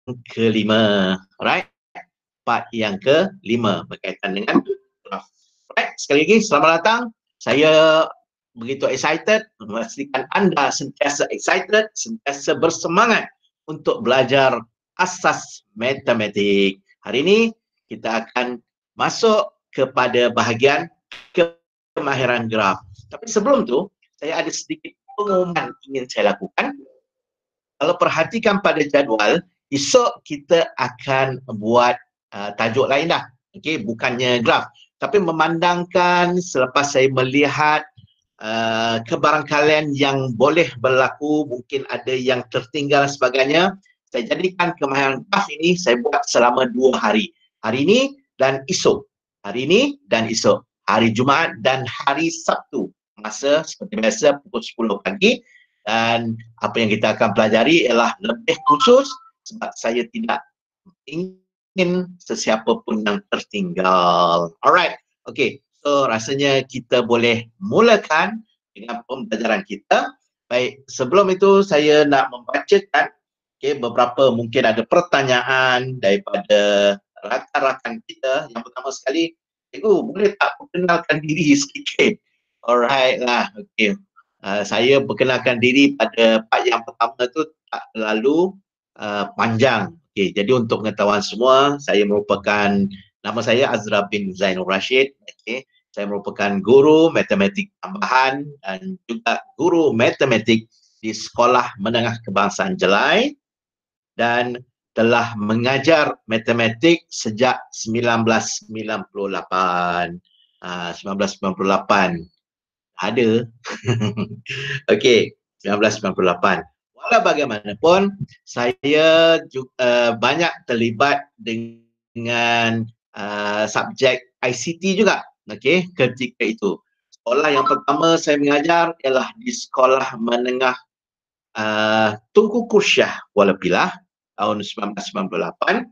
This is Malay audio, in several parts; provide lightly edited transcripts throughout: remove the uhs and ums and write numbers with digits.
kelima. Alright, part yang kelima berkaitan dengan graf. Alright, sekali lagi selamat datang. Saya begitu excited, memastikan anda sentiasa excited, sentiasa bersemangat untuk belajar asas matematik. Hari ini kita akan masuk kepada bahagian kemahiran graf. Tapi sebelum tu, saya ada sedikit pengumuman ingin saya lakukan. Kalau perhatikan pada jadual, esok kita akan buat tajuk lain dah. Okey, bukannya graf. Tapi memandangkan selepas saya melihat kebarangkalian yang boleh berlaku, mungkin ada yang tertinggal dan sebagainya, saya jadikan kemahiran graf ini saya buat selama 2 hari. Hari ini dan esok. Hari ini dan esok. Hari Jumaat dan hari Sabtu. Masa seperti biasa pukul 10 pagi. Dan apa yang kita akan pelajari ialah lebih khusus sebab saya tidak ingin sesiapa pun yang tertinggal. Alright, okay. So rasanya kita boleh mulakan dengan pembelajaran kita. Baik, sebelum itu saya nak membacakan beberapa mungkin ada pertanyaan daripada rakan-rakan kita. Yang pertama sekali, cikgu boleh tak perkenalkan diri sikit? Alright lah, okay. Saya perkenalkan diri pada part yang pertama tu tak terlalu panjang. Okay, jadi untuk pengetahuan semua, saya merupakan, nama saya Azra bin Zainul Rashid. Okay, saya merupakan guru matematik tambahan dan juga guru matematik di Sekolah Menengah Kebangsaan Jelai dan telah mengajar matematik sejak 1998. 1998. Ada. Okey, 1998. Walau bagaimanapun, saya juga banyak terlibat dengan subjek ICT juga. Okey, ketika itu. Sekolah yang pertama saya mengajar ialah di Sekolah Menengah Tunku Kursyah Kuala Pilah tahun 1998.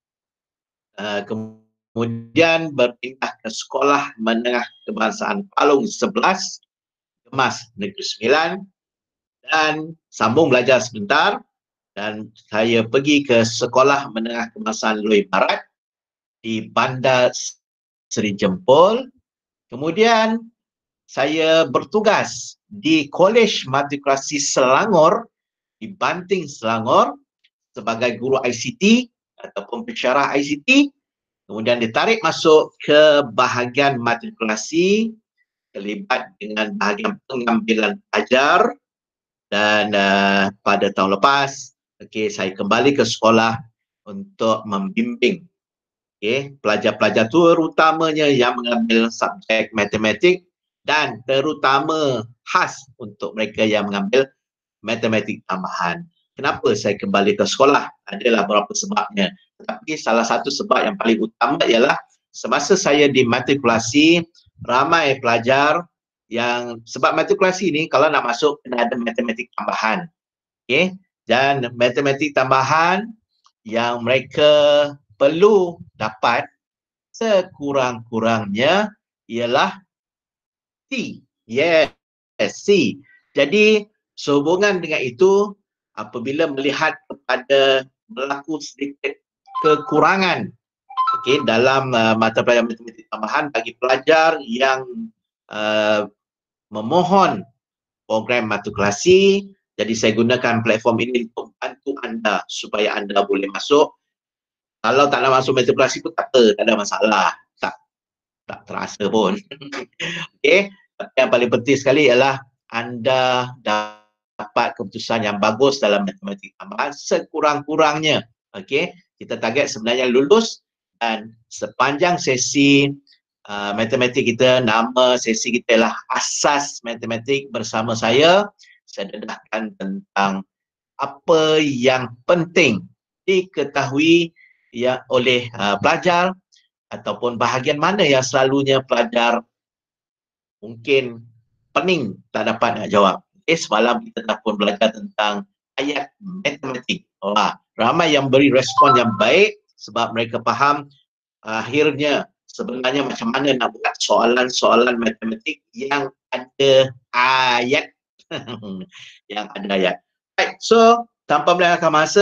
Kemudian berpindah ke Sekolah Menengah Kebangsaan Palung 11, Kemas Negeri Sembilan, dan sambung belajar sebentar dan saya pergi ke Sekolah Menengah Kebangsaan Loei Barat di Bandar Seri Jempol. Kemudian saya bertugas di Kolej Matrikulasi Selangor di Banting, Selangor sebagai guru ICT ataupun pensyarah ICT. Kemudian ditarik masuk ke bahagian matrikulasi, terlibat dengan bahagian pengambilan pelajar dan pada tahun lepas saya kembali ke sekolah untuk membimbing pelajar-pelajar terutamanya yang mengambil subjek matematik dan terutama khas untuk mereka yang mengambil matematik tambahan. Kenapa saya kembali ke sekolah? Adalah beberapa sebabnya. Tetapi salah satu sebab yang paling utama ialah semasa saya dimatrikulasi, ramai pelajar yang sebab matrikulasi ini kalau nak masuk kena ada matematik tambahan. Okey, dan matematik tambahan yang mereka perlu dapat sekurang-kurangnya ialah C. Yes, C. Jadi sehubungan dengan itu, apabila melihat kepada berlaku sedikit kekurangan dalam mata pelajaran matematik tambahan bagi pelajar yang memohon program matrikulasi, jadi saya gunakan platform ini untuk bantu anda supaya anda boleh masuk. Kalau tak nak masuk matrikulasi pun tak apa, tak ada masalah. Tak terasa pun. Okey, tapi yang paling penting sekali ialah anda dapat keputusan yang bagus dalam matematik tambahan sekurang-kurangnya. Okey, kita target sebenarnya lulus dan sepanjang sesi matematik kita, nama sesi kita ialah Asas Matematik bersama saya dedahkan tentang apa yang penting diketahui oleh pelajar ataupun bahagian mana yang selalunya pelajar mungkin pening tak dapat nak jawab. Semalam kita dah pun belajar tentang ayat matematik. Ramai yang beri respon yang baik sebab mereka faham akhirnya sebenarnya macam mana nak buat soalan-soalan matematik yang ada ayat. Yang ada ayat. Right, so tanpa melengahkan masa,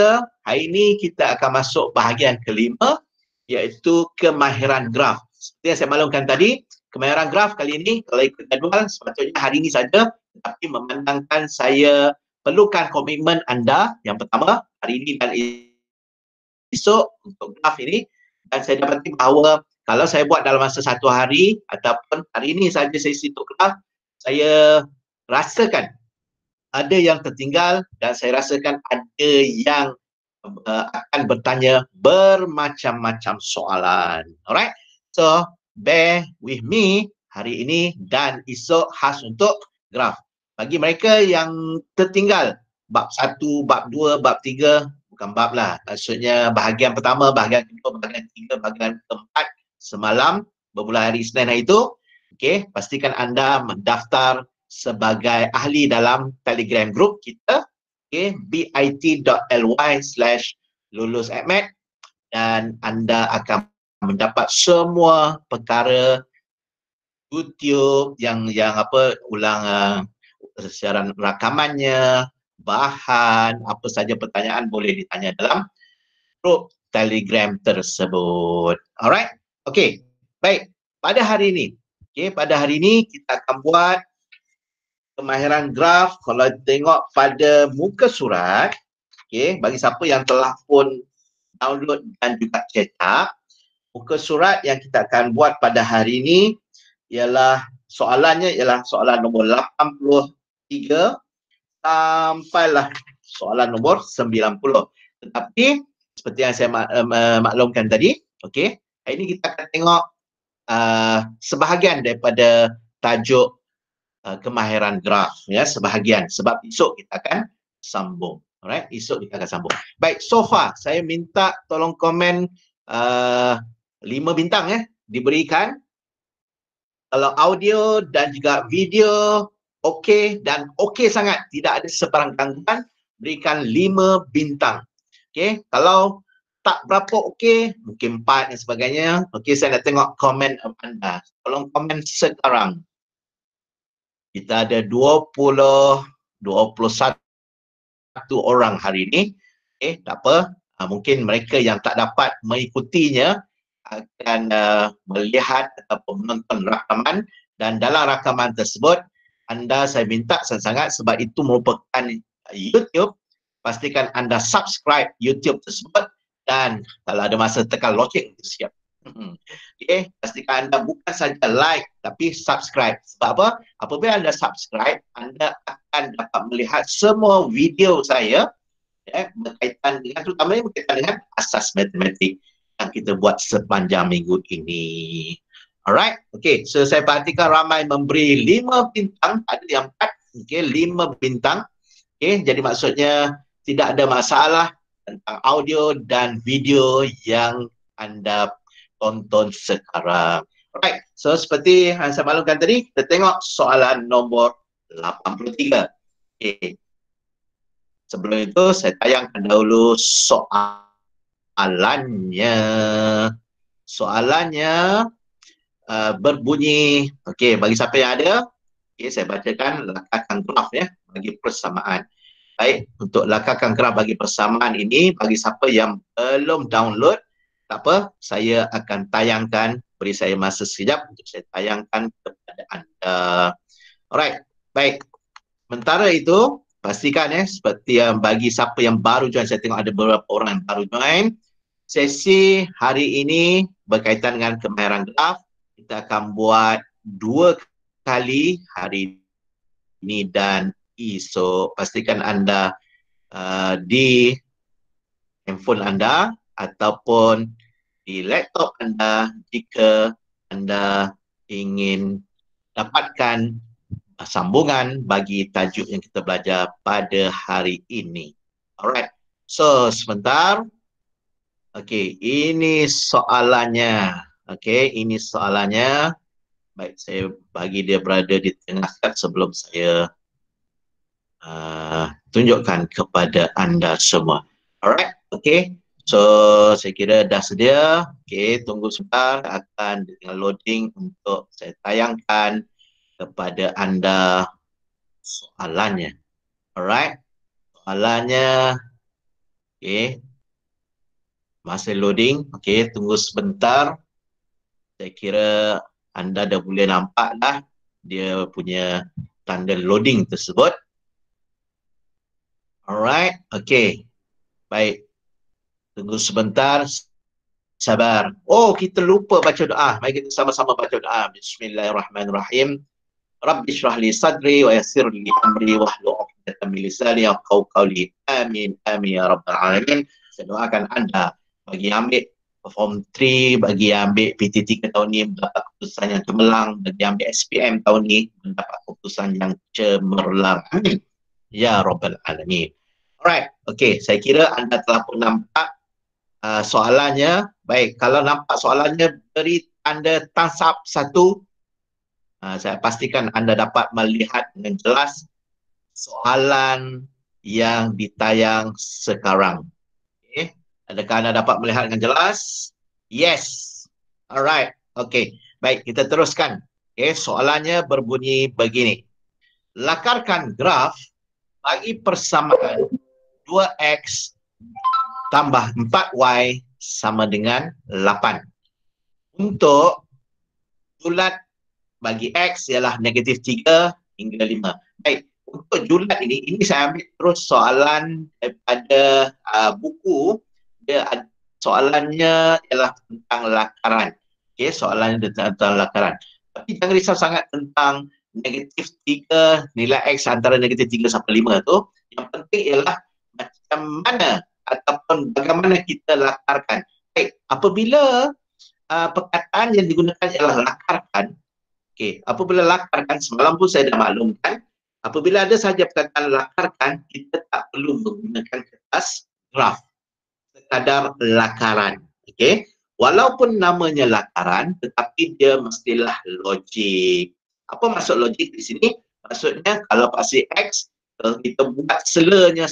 hari ini kita akan masuk bahagian kelima, iaitu kemahiran graf. Seperti yang saya maklumkan tadi, kemahiran graf kali ini kalau ikut jadual sepatutnya hari ini saja, tetapi memandangkan saya perlukan komitmen anda yang pertama hari ini dan esok untuk graf ini, dan saya dapati bahawa kalau saya buat dalam masa satu hari ataupun hari ini saja sesi untuk graf, saya rasakan ada yang tertinggal dan saya rasakan ada yang akan bertanya bermacam-macam soalan. Alright, so bear with me hari ini dan esok khas untuk graf. Bagi mereka yang tertinggal bab 1, bab 2, bab 3, bukan bab lah, maksudnya bahagian pertama, bahagian kedua, bahagian ketiga, bahagian keempat semalam bermula hari Isnin hari itu, okey, pastikan anda mendaftar sebagai ahli dalam Telegram group kita, okey, bit.ly/lulusahmed, dan anda akan mendapat semua perkara YouTube yang ulang siaran rakamannya, bahan, apa saja pertanyaan boleh ditanya dalam grup Telegram tersebut. Alright? Okey. Baik. Pada hari ini, pada hari ini kita akan buat kemahiran graf. Kalau tengok pada muka surat, bagi siapa yang telah pun download dan juga cetak, muka surat yang kita akan buat pada hari ini ialah soalannya ialah soalan nombor 83 sampailah soalan nombor 90. Tetapi seperti yang saya maklumkan tadi, hari ini kita akan tengok sebahagian daripada tajuk kemahiran graf, ya, sebahagian, sebab esok kita akan sambung. Alright, esok kita akan sambung. Baik, so far saya minta tolong komen 5 bintang diberikan. Kalau audio dan juga video okey dan okey sangat, tidak ada sebarang gangguan, berikan 5 bintang. Okey, kalau tak berapa okey, mungkin 4 dan sebagainya. Okey, saya nak tengok komen anda. Tolong komen sekarang. Kita ada 21 orang hari ini. Tak apa. Mungkin mereka yang tak dapat mengikutinya akan melihat ataupun menonton rakaman, dan dalam rakaman tersebut anda saya minta sangat-sangat, sebab itu merupakan YouTube, pastikan anda subscribe YouTube tersebut, dan kalau ada masa tekan loceng siap. Pastikan anda bukan saja like tapi subscribe. Sebab apa? Apabila anda subscribe, anda akan dapat melihat semua video saya berkaitan dengan, terutamanya berkaitan dengan asas matematik yang kita buat sepanjang minggu ini. Alright, okay. So saya perhatikan ramai memberi 5 bintang, ada yang 4, 5 bintang. Jadi maksudnya tidak ada masalah tentang audio dan video yang anda tonton sekarang. Alright, so seperti yang saya maklumkan tadi, kita tengok soalan nombor 83. Sebelum itu saya tayangkan dahulu soalannya. Soalannya berbunyi, bagi siapa yang ada, saya bacakan lakakan graf bagi persamaan. Baik, untuk lakakan graf bagi persamaan ini, bagi siapa yang belum download, tak apa, saya akan tayangkan, beri saya masa sekejap untuk saya tayangkan kepada anda. Alright, baik. Sementara itu, pastikan seperti yang bagi siapa yang baru join, saya tengok ada beberapa orang yang baru join. Sesi hari ini berkaitan dengan kemahiran graf. Kita akan buat 2 kali hari ini dan esok. Pastikan anda di handphone anda ataupun di laptop anda jika anda ingin dapatkan sambungan bagi tajuk yang kita belajar pada hari ini. Alright, so sebentar. Okey, ini soalannya. Okey, ini soalannya. Baik, saya bagi dia berada di tengah sebelum saya tunjukkan kepada anda semua. Alright, okey. So, saya kira dah sedia. Okey, tunggu sebentar, akan tinggal loading untuk saya tayangkan kepada anda soalannya. Alright, soalannya, okey, Masa loading. Okey, tunggu sebentar. Saya kira anda dah boleh nampak dah dia punya tanda loading tersebut. Alright, okey. Baik. Tunggu sebentar. Sabar. Oh, kita lupa baca doa. Mari kita sama-sama baca doa. Bismillahirrahmanirrahim. Rabbi shrah li sadri wa yassir li amri wahlul 'uqdatam min lisani yafqahu qawli. Amin. Amin ya rabbal alamin. Saya doakan anda bagi ambil form 3, bagi ambil PTT tahun ni mendapat keputusan yang cemerlang, bagi ambil SPM tahun ni mendapat keputusan yang cemerlang. Amin. Ya rabbal alamin. Alright. Okey, saya kira anda telah pun nampak soalannya. Baik, kalau nampak soalannya beri tanda thumbs up 1. Saya pastikan anda dapat melihat dengan jelas soalan yang ditayang sekarang. Okay. Adakah anda dapat melihat dengan jelas? Yes. Alright. Okay. Baik, kita teruskan. Okay. Soalannya berbunyi begini. Lakarkan graf bagi persamaan 2x tambah 4y sama dengan 8. Untuk julat bagi X ialah negatif 3 hingga 5. Baik, untuk julat ini saya ambil terus soalan daripada buku. Soalannya ialah tentang lakaran. Okey, soalannya tentang lakaran. Tapi jangan risau sangat tentang negatif 3, nilai X antara negatif 3 sampai 5 tu. Yang penting ialah macam mana ataupun bagaimana kita lakarkan. Baik, apabila perkataan yang digunakan ialah lakarkan. Okey, apabila lakarkan, semalam pun saya dah maklumkan, apabila ada sahaja perkataan lakarkan, kita tak perlu menggunakan kertas graf, sekadar lakaran. Okey, walaupun namanya lakaran, tetapi dia mestilah logik. Apa maksud logik di sini? Maksudnya kalau pasti X, kalau kita buat selanya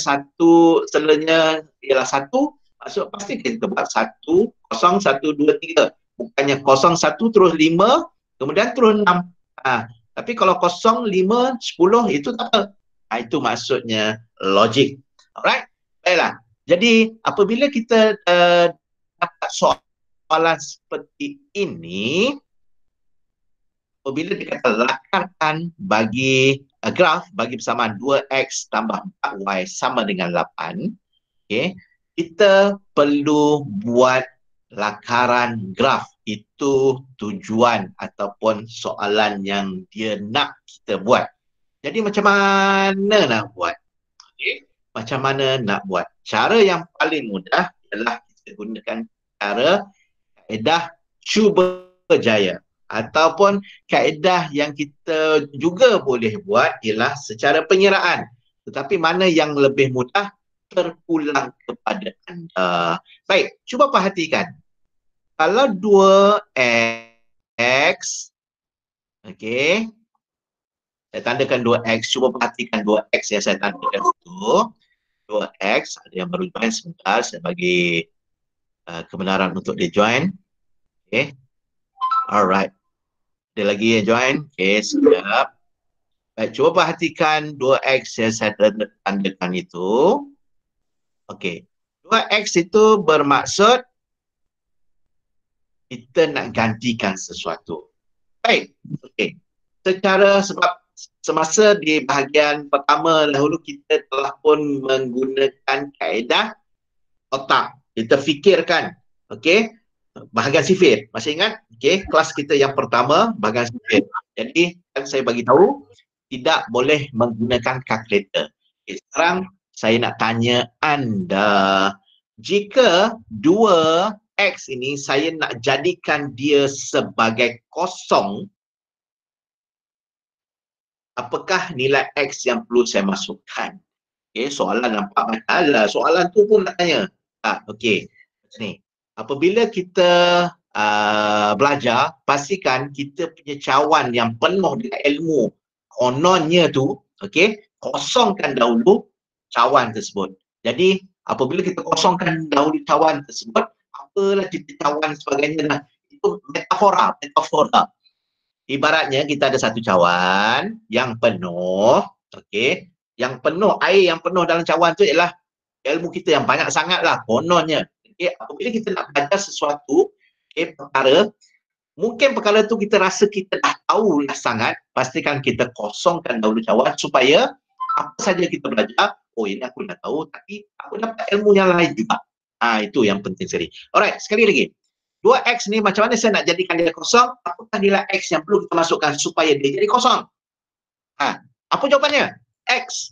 ialah 1, maksud pasti kita buat 1, 0, 1, 2, 3. Bukannya 0, 1 terus 5, kemudian terus 6. Tapi kalau 0, 5, 10 itu tak apa. Itu maksudnya logik. Alright? Baiklah. Jadi apabila kita dapat soalan seperti ini, apabila dikata lakarkan bagi graf bagi persamaan 2x tambah 4y sama dengan 8, okay, kita perlu buat lakaran graf. Itu tujuan ataupun soalan yang dia nak kita buat. Jadi macam mana nak buat? Okay. Macam mana nak buat? Cara yang paling mudah ialah kita gunakan cara kaedah cuba jaya. Ataupun kaedah yang kita juga boleh buat ialah secara penyeraan. Tetapi mana yang lebih mudah terpulang kepada anda. Baik, cuba perhatikan. Kalau 2x, okey, saya tandakan 2x, cuba perhatikan 2x yang saya tandakan itu. 2x, ada yang baru join sebentar, saya bagi kebenaran untuk dia join. Okey. Alright. Ada lagi yang join? Okey, sekejap. Baik, cuba perhatikan 2x yang saya tandakan itu. Okey. 2x itu bermaksud kita nak gantikan sesuatu. Baik. Okey. Sebab semasa di bahagian pertama dahulu kita telah pun menggunakan kaedah otak. Kita fikirkan. Okey. Bahagian sifir. Masih ingat? Okey, kelas kita yang pertama bahagian sifir. Jadi kan saya bagi tahu tidak boleh menggunakan kalkulator. Okay, sekarang saya nak tanya anda, jika 2x ini saya nak jadikan dia sebagai kosong, apakah nilai x yang perlu saya masukkan? Okay, soalan nampak masalah. Soalan tu pun nak tanya. Okey, ni. Apabila kita belajar, pastikan kita punya cawan yang penuh dengan ilmu kononnya tu, okey, kosongkan dahulu cawan tersebut. Jadi apabila kita kosongkan dahulu cawan tersebut, apalah kita cawan sebagainya lah. Itu metafora. Ibaratnya kita ada satu cawan yang penuh, okey, yang penuh, air yang penuh dalam cawan tu ialah ilmu kita yang banyak sangat lah kononnya. Okay, apabila kita nak belajar sesuatu, okay, perkara, mungkin perkara tu kita rasa kita dah tahu dah sangat, pastikan kita kosongkan dahulu cawan supaya apa saja kita belajar, oh ini aku dah tahu, tapi aku dapat ilmu yang lain juga. Itu yang penting sekali. Alright, sekali lagi. 2x ni macam mana saya nak jadikan dia kosong? Apakah nilai x yang perlu kita masukkan supaya dia jadi kosong? Apa jawapannya? X.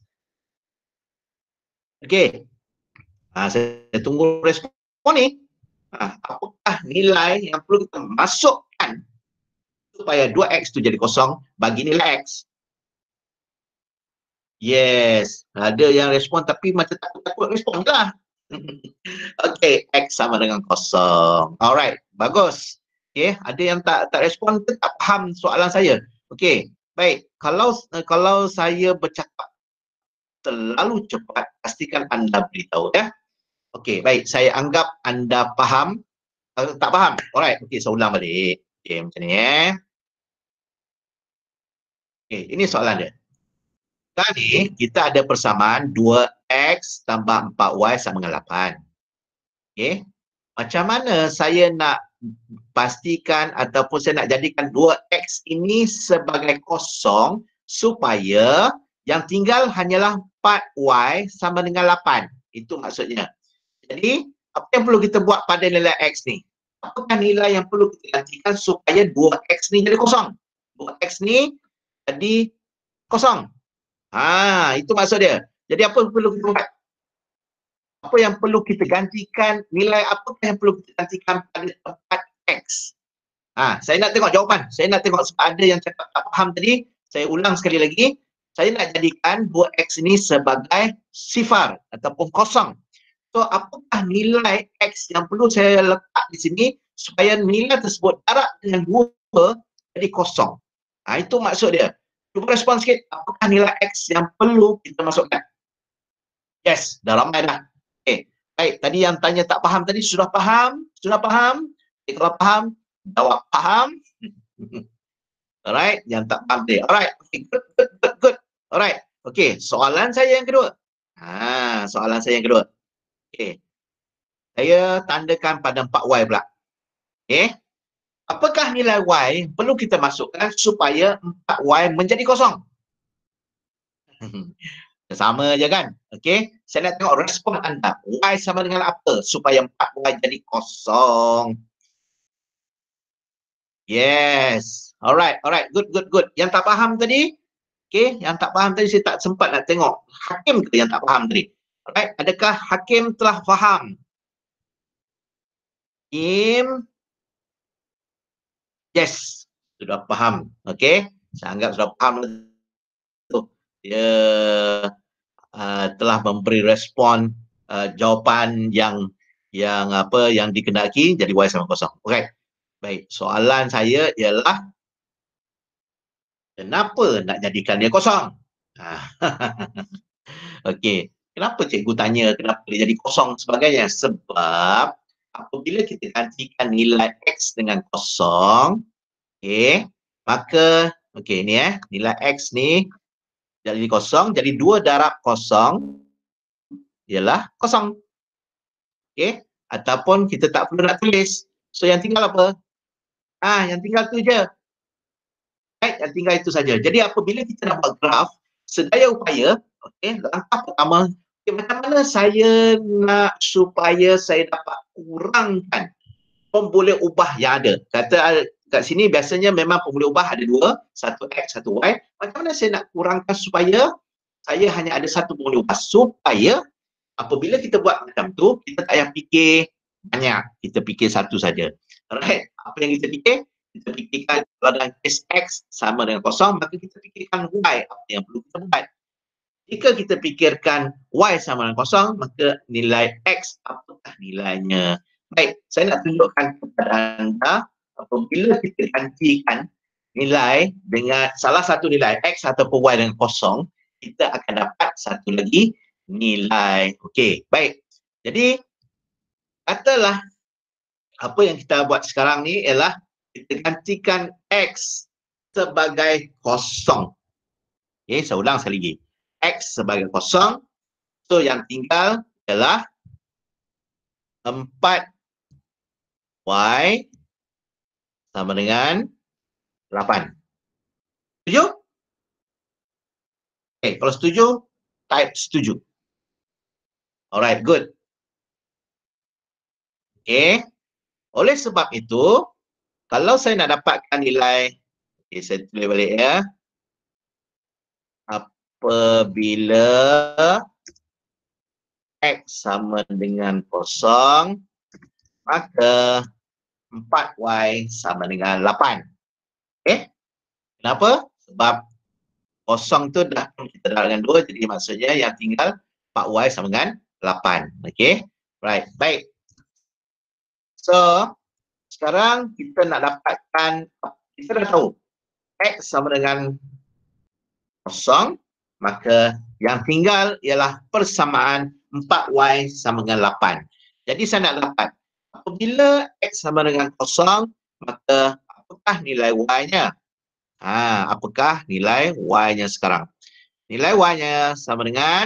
Okey. Saya tunggu respon ni. Apakah nilai yang perlu kita masukkan supaya 2x tu jadi kosong bagi nilai x? Yes. Ada yang respon tapi macam takut-takut respon lah. Okey, x sama dengan kosong. Alright, bagus. Okey, ada yang tak respon ke tak faham soalan saya? Okey, baik. Kalau saya bercakap terlalu cepat, pastikan anda beritahu ya. Okey, baik. Saya anggap anda faham. Tak faham? Alright, okey, saya ulang balik. Okey, macam ni Okey, ini soalan dia. Tadi kita ada persamaan 2x tambah 4y sama dengan 8. Okey. Macam mana saya nak pastikan ataupun saya nak jadikan 2x ini sebagai kosong supaya yang tinggal hanyalah 4y sama dengan 8. Itu maksudnya. Jadi, apa yang perlu kita buat pada nilai x ni? Apakah nilai yang perlu kita gantikan supaya 2x ni jadi kosong? 2x ni jadi kosong. Itu maksud dia. Jadi apa yang perlu kita buat? Apa yang perlu kita gantikan, nilai apakah yang perlu kita gantikan pada tempat x? Saya nak tengok jawapan. Saya nak tengok sebab ada yang cakap tak faham tadi. Saya ulang sekali lagi. Saya nak jadikan 2x ini sebagai sifar ataupun kosong. So, apakah nilai x yang perlu saya letak di sini supaya nilai tersebut darab dengan 2 jadi kosong? Itu maksud dia. Cuba respon sikit. Apakah nilai x yang perlu kita masukkan? Yes, dah ramai dah. Okay. Baik, tadi yang tanya tak faham tadi sudah faham? Sudah faham? Okay, kalau faham, jawab faham. Alright, yang tak faham tadi. Alright, okay, good. Alright, okay, soalan saya yang kedua. Soalan saya yang kedua. Okay. Saya tandakan pada 4y pula. Okay. Apakah nilai y perlu kita masukkan supaya 4y menjadi kosong? Sama je kan? Okey. Saya nak tengok respon anda. Y sama dengan apa supaya 4y jadi kosong? Yes. Alright. Good. Yang tak faham tadi? Okey. Yang tak faham tadi saya tak sempat nak tengok. Hakim ke yang tak faham tadi? Alright. Adakah Hakim telah faham? Hakim? Yes. Sudah faham. Okey. Saya anggap sudah faham. Dia telah memberi respon jawapan yang dikehendaki jadi y sama kosong. Okey. Baik, soalan saya ialah kenapa nak jadikan dia kosong? Okey. Kenapa cikgu tanya kenapa dia jadi kosong sebagainya? Sebab apabila kita gantikan nilai x dengan kosong, okey, maka ni nilai x ni jadi kosong, jadi 2 darab kosong ialah kosong. Okey, ataupun kita tak perlu nak tulis. So yang tinggal apa? Yang tinggal tu je. Baik, yang tinggal itu saja. Jadi apabila kita nak buat graf, sedaya upaya, langkah pertama, macam mana saya nak supaya saya dapat kurangkan pemboleh ubah yang ada. Kata kat sini biasanya memang pemboleh ubah ada 2, satu x, satu y. Macam mana saya nak kurangkan supaya saya hanya ada satu pemboleh ubah supaya apabila kita buat macam tu, kita tak payah fikir banyak, kita fikir satu saja. Alright, apa yang kita fikir? Kita fikirkan kalau dalam kes x sama dengan kosong, maka kita fikirkan y, apa yang perlu kita buat. Jika kita fikirkan y sama dengan kosong, maka nilai x apakah nilainya? Baik, saya nak tunjukkan kepada anda apabila kita gantikan nilai dengan salah satu nilai x ataupun y dengan kosong, kita akan dapat satu lagi nilai. Okey, baik. Jadi, katalah apa yang kita buat sekarang ni ialah kita gantikan x sebagai kosong. Okey, saya ulang sekali lagi. X sebagai kosong. So, yang tinggal ialah 4Y sama dengan 8. Setuju? Okay, kalau setuju, type setuju. Alright, good. Okay. Oleh sebab itu, kalau saya nak dapatkan nilai, okay, saya tulis balik ya. Apabila X sama dengan 0, maka 4Y sama dengan 8. Okay? Kenapa? Sebab 0 tu dah kita dah dengan 2, jadi maksudnya yang tinggal 4Y sama dengan 8. Okay? Right, baik. So, sekarang kita nak dapatkan, kita dah tahu X sama dengan 0, maka yang tinggal ialah persamaan 4Y sama dengan 8. Jadi saya nak dapat, apabila X sama dengan 0, maka apakah nilai Y-nya? Apakah nilai Y-nya sekarang? Nilai Y-nya sama dengan,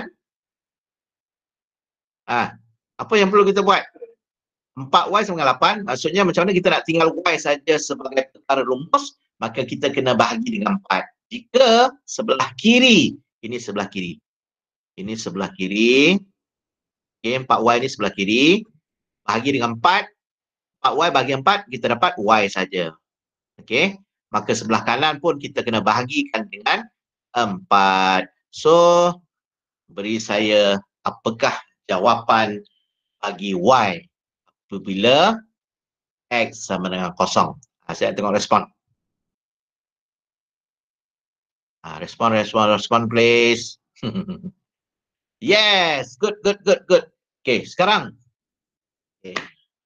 apa yang perlu kita buat? 4Y sama dengan 8, maksudnya macam mana kita nak tinggal Y saja sebagai perkara rumus, maka kita kena bahagi dengan 4. Jika sebelah kiri, ini sebelah kiri. Ini sebelah kiri. Okay, 4Y ni sebelah kiri. Bahagi dengan 4. 4Y bagi 4, kita dapat Y saja. Okay. Maka sebelah kanan pun kita kena bahagikan dengan 4. So, beri saya apakah jawapan bagi Y apabila X sama dengan 0. Saya tengok respon. Respon please. Yes, good. Okay, sekarang. Okay.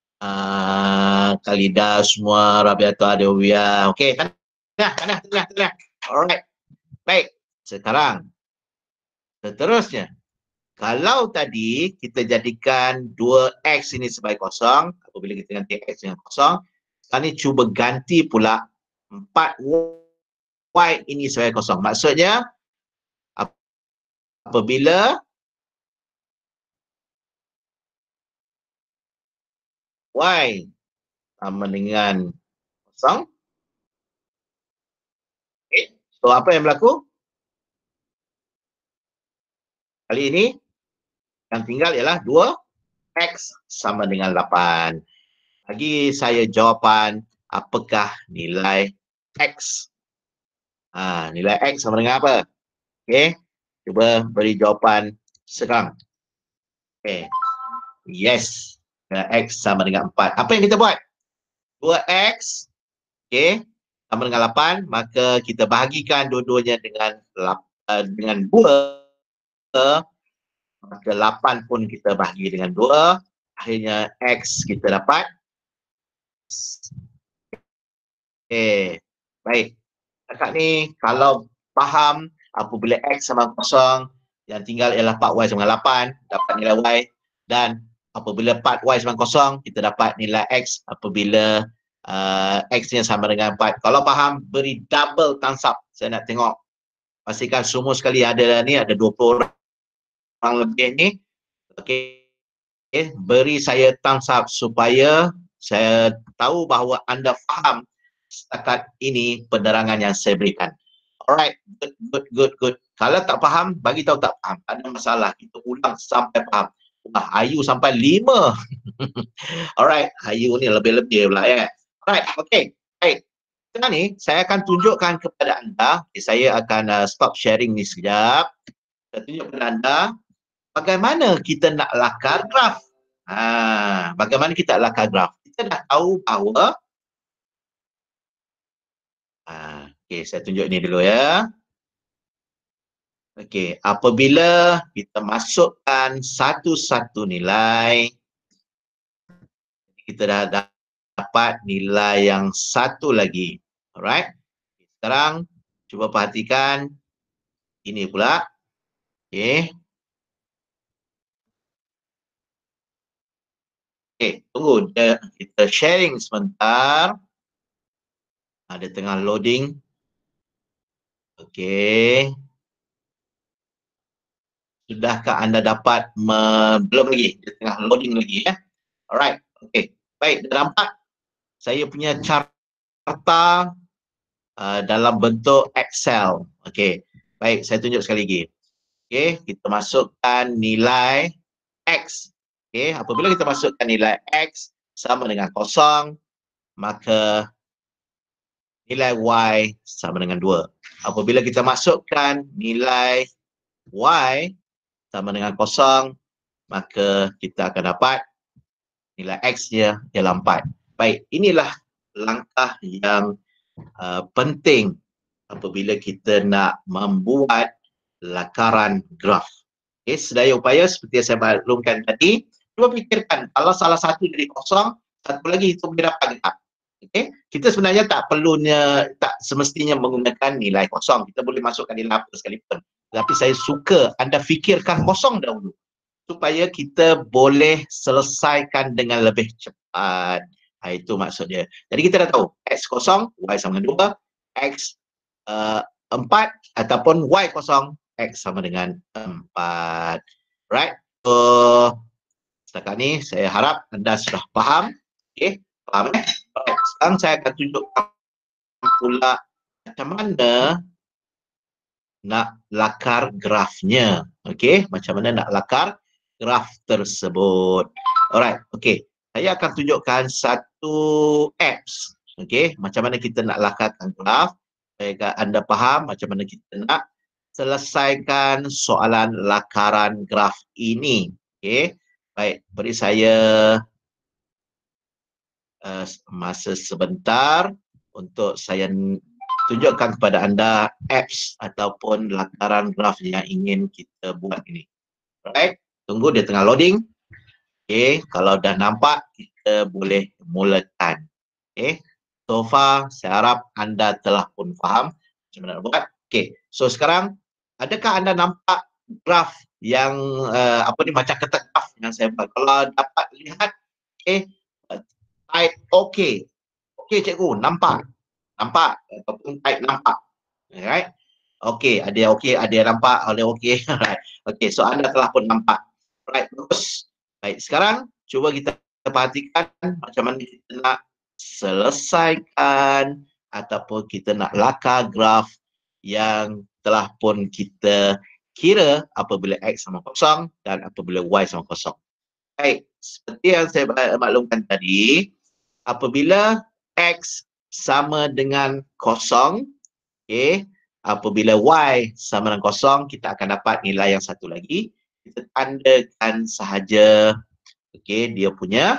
Kalida semua, Rabiatul Adewiyah. Okay, tengah. Alright. Baik, sekarang. Seterusnya. Kalau tadi kita jadikan 2X ini sebagai 0, apabila kita ganti X dengan 0, sekarang ni cuba ganti pula 4Y ini sebagai 0. Maksudnya, apabila Y sama dengan 0, okay. So apa yang berlaku? Kali ini, yang tinggal ialah 2X sama dengan 8. Bagi saya jawapan, apakah nilai X? Nilai X sama dengan apa? Okay. Cuba beri jawapan sekarang. Okay. Yes. X sama dengan 4. Apa yang kita buat? 2X. Okay. Sama dengan 8. Maka kita bahagikan dua-duanya dengan 2. Maka 8 pun kita bahagi dengan 2. Akhirnya X kita dapat. Okay. Baik. Kakak ni kalau faham apabila X sama 0, yang tinggal ialah 4Y sama 8, dapat nilai Y. Dan apabila 4Y sama 0, kita dapat nilai X apabila X-nya sama dengan 4. Kalau faham, beri double thumbs up. Saya nak tengok. Pastikan semua sekali ada ni, ada 20 orang lebih ni. Okay. Beri saya thumbs up supaya saya tahu bahawa anda faham setakat ini penerangan yang saya berikan. Alright, good. Kalau tak faham, bagi tahu tak faham. Tak ada masalah. Kita ulang sampai faham. Ayu sampai 5. Alright, Ayu ni lebih-lebih pula ya. Alright, okay. Baik. Sekarang ni, saya akan tunjukkan kepada anda. Saya akan stop sharing ni sekejap. Saya tunjuk kepada anda bagaimana kita nak lakar graf. Bagaimana kita nak lakar graf. Kita dah tahu bahawa okay, saya tunjuk ni dulu ya. Okey, apabila kita masukkan satu-satu nilai, kita dah dapat nilai yang satu lagi. Alright. Sekarang cuba perhatikan ini pula. Okey. Okey, tunggu kita sharing sebentar. Ada tengah loading. Okey. Sudahkah anda dapat belum lagi, dia tengah loading lagi ya. Alright. Okay. Baik, dah nampak saya punya carta dalam bentuk Excel. Okay. Baik, saya tunjuk sekali lagi. Okay, kita masukkan nilai X. Okay, apabila kita masukkan nilai X sama dengan kosong, maka nilai Y sama dengan 2. Apabila kita masukkan nilai Y sama dengan kosong, maka kita akan dapat nilai X-nya ialah 4. Baik, inilah langkah yang penting apabila kita nak membuat lakaran graf. Okay, sedaya upaya seperti yang saya maklumkan tadi, cuba fikirkan kalau salah satu jadi kosong, satu lagi itu boleh dapat tak? Okay, kita sebenarnya tak semestinya menggunakan nilai kosong. Kita boleh masukkan nilai apa sekalipun. Tapi saya suka anda fikirkan kosong dahulu supaya kita boleh selesaikan dengan lebih cepat. Itu maksudnya. Jadi kita dah tahu X kosong, Y sama dengan 2, X 4 ataupun Y kosong, X sama dengan 4. Right? So, setakat ni saya harap anda sudah faham. Okay? Faham eh? Right. Sekarang saya akan tunjukkan pula macam mana nak lakar grafnya. Okay? Macam mana nak lakar graf tersebut. Alright. Okay. Saya akan tunjukkan satu apps. Okay? Macam mana kita nak lakarkan graf. Supaya anda faham macam mana kita nak selesaikan soalan lakaran graf ini. Okay. Baik, beri saya masa sebentar untuk saya tunjukkan kepada anda apps ataupun lakaran graf yang ingin kita buat ini. Alright, tunggu dia tengah loading. Okay, kalau dah nampak kita boleh mulakan. Okay, so far saya harap anda telah pun faham macam mana nak buat. Okay, so sekarang adakah anda nampak graf yang macam ketak graf yang saya buat? Kalau dapat lihat, okay, type OK. Okay cikgu, nampak ataupun type nampak. Alright. Okay, ada okay, ada yang nampak, ada okay. Alright. Okay, so anda telah pun nampak. Alright, bagus. Baik, sekarang cuba kita perhatikan macam mana kita nak selesaikan ataupun kita nak lakar graf yang telah pun kita kira apabila X sama kosong dan apabila Y sama kosong. Baik, seperti yang saya maklumkan tadi, apabila X sama dengan kosong, okay, apabila Y sama dengan kosong, kita akan dapat nilai yang satu lagi. Kita tandakan sahaja, okay, dia punya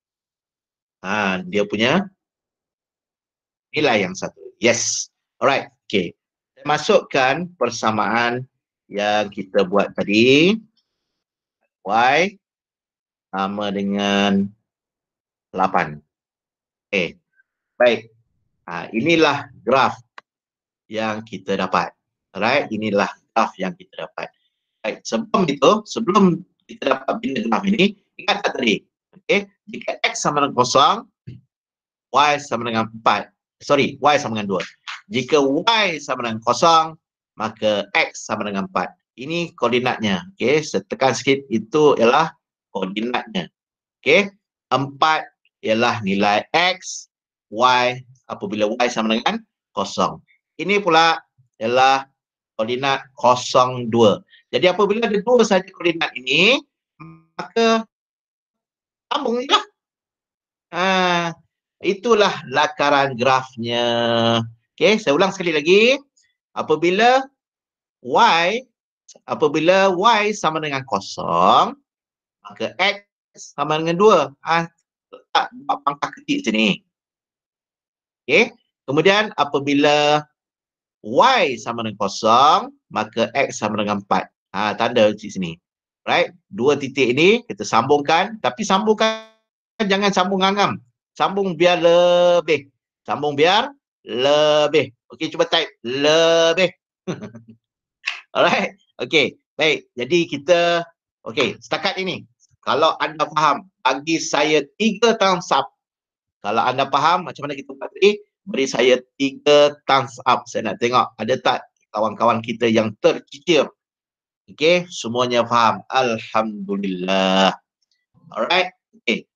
nilai yang satu. Yes. Alright. Okay. Saya masukkan persamaan yang kita buat tadi. Y sama dengan 8. Okay. Baik. Inilah graf yang kita dapat. Alright. Inilah graf yang kita dapat. Baik. Sebelum kita dapat bina graf ini, ingat tak tadi? Okay. Jika X sama dengan kosong, Y sama dengan 4. Sorry, Y sama dengan 2. Jika Y sama dengan kosong, maka X sama dengan 4. Ini koordinatnya. Okay, saya tekan sikit, itu ialah koordinatnya. Okay, 4 ialah nilai X, Y apabila Y sama dengan kosong. Ini pula ialah koordinat 0, 2. Jadi apabila ada 2 saja koordinat ini, maka sambung je lah. Itulah lakaran grafnya. Okey, saya ulang sekali lagi. Apabila Y sama dengan kosong, maka X sama dengan 2. Letak pangkah ketik sini. Okey. Kemudian apabila Y sama dengan kosong, maka X sama dengan 4. Tanda di sini. Right? 2 titik ini kita sambungkan, tapi sambungkan jangan sambung ngangam. Sambung biar lebih. Sambung biar lebih. Okey, cuba type lebih. Alright. Okey, baik. Jadi kita, okey, setakat ini. Kalau anda faham, bagi saya 3 thumbs up. Kalau anda faham macam mana kita buat tadi, beri saya 3 thumbs up. Saya nak tengok ada tak kawan-kawan kita yang tercicir. Okey, semuanya faham. Alhamdulillah. Alright. Okay.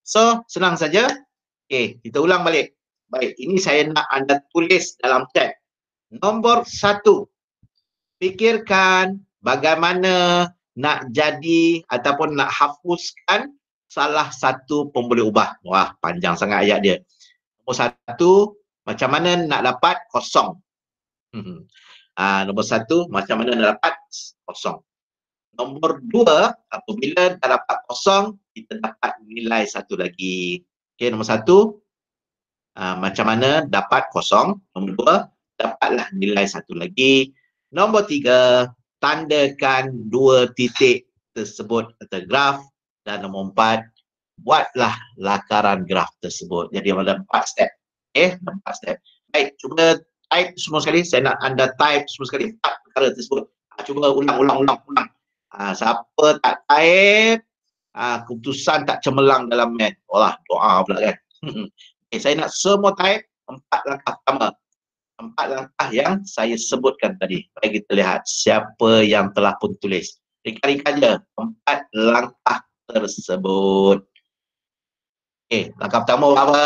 So, senang saja. Okey, kita ulang balik. Baik, ini saya nak anda tulis dalam chat. Nombor 1, fikirkan bagaimana nak jadi ataupun nak hapuskan salah satu pemboleh ubah. Wah, panjang sangat ayat dia. Nombor 1, macam mana nak dapat kosong. Nombor 1, macam mana nak dapat kosong. Nombor 2, apabila dah dapat kosong, kita dapat nilai satu lagi. Okey, nombor 1, macam mana dapat kosong. Nombor 2, dapatlah nilai satu lagi. Nombor 3, tandakan 2 titik tersebut atau graf. Dan nombor 4, buatlah lakaran graf tersebut. Jadi ada 4 step. Okey, 4 step. Baik, cuba type semua sekali. Saya nak anda type semua sekali 4 perkara tersebut. Cuba ulang. Siapa tak type, keputusan tak cemerlang dalam mat. Walah, doa pula kan. Okay, saya nak semua type 4 langkah pertama. 4 langkah yang saya sebutkan tadi. Mari kita lihat siapa yang telah pun tulis. Reka-reka je 4 langkah tersebut. Okay, langkah pertama apa?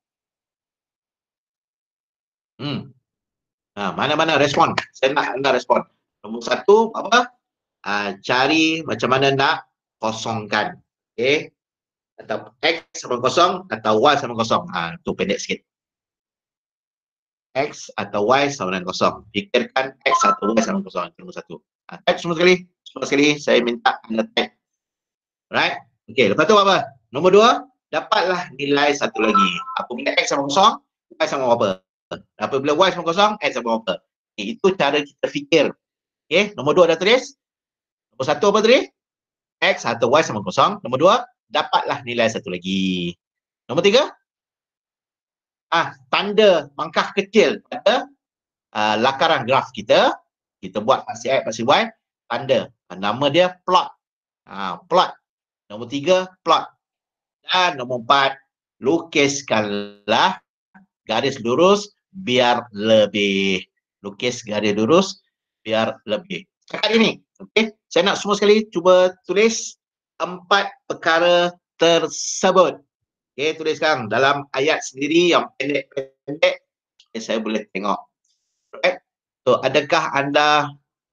Mana-mana respon. Saya nak anda respon. Nombor 1 apa? Cari macam mana nak kosongkan. Okay. Atau X sama kosong atau Y sama kosong. Itu pendek sikit. X atau Y sama dengan kosong. Fikirkan X atau Y sama kosong. Nombor 1. Type semua sekali. Saya minta anda type. Right? Okay. Lepas tu apa? Nombor 2. Dapatlah nilai satu lagi. Apabila X sama kosong, Y sama apa? Apabila Y sama kosong, X sama apa? Okay. Itu cara kita fikir. Okay. Nombor 2 dah tulis. Nombor 1 apa tadi? X atau Y sama kosong. Nombor 2, dapatlah nilai satu lagi. Nombor 3, tanda pangkah kecil pada lakaran graf kita. Kita buat paksi X, paksi Y, tanda. Nama dia plot. Plot. Nombor 3, plot. Dan nombor 4, lukiskanlah garis lurus biar lebih. Lukis garis lurus biar lebih. Cakap ini. Okey, saya nak semua sekali cuba tulis 4 perkara tersebut. Okey, tuliskan dalam ayat sendiri yang pendek-pendek. Saya boleh tengok. Alright. So, adakah anda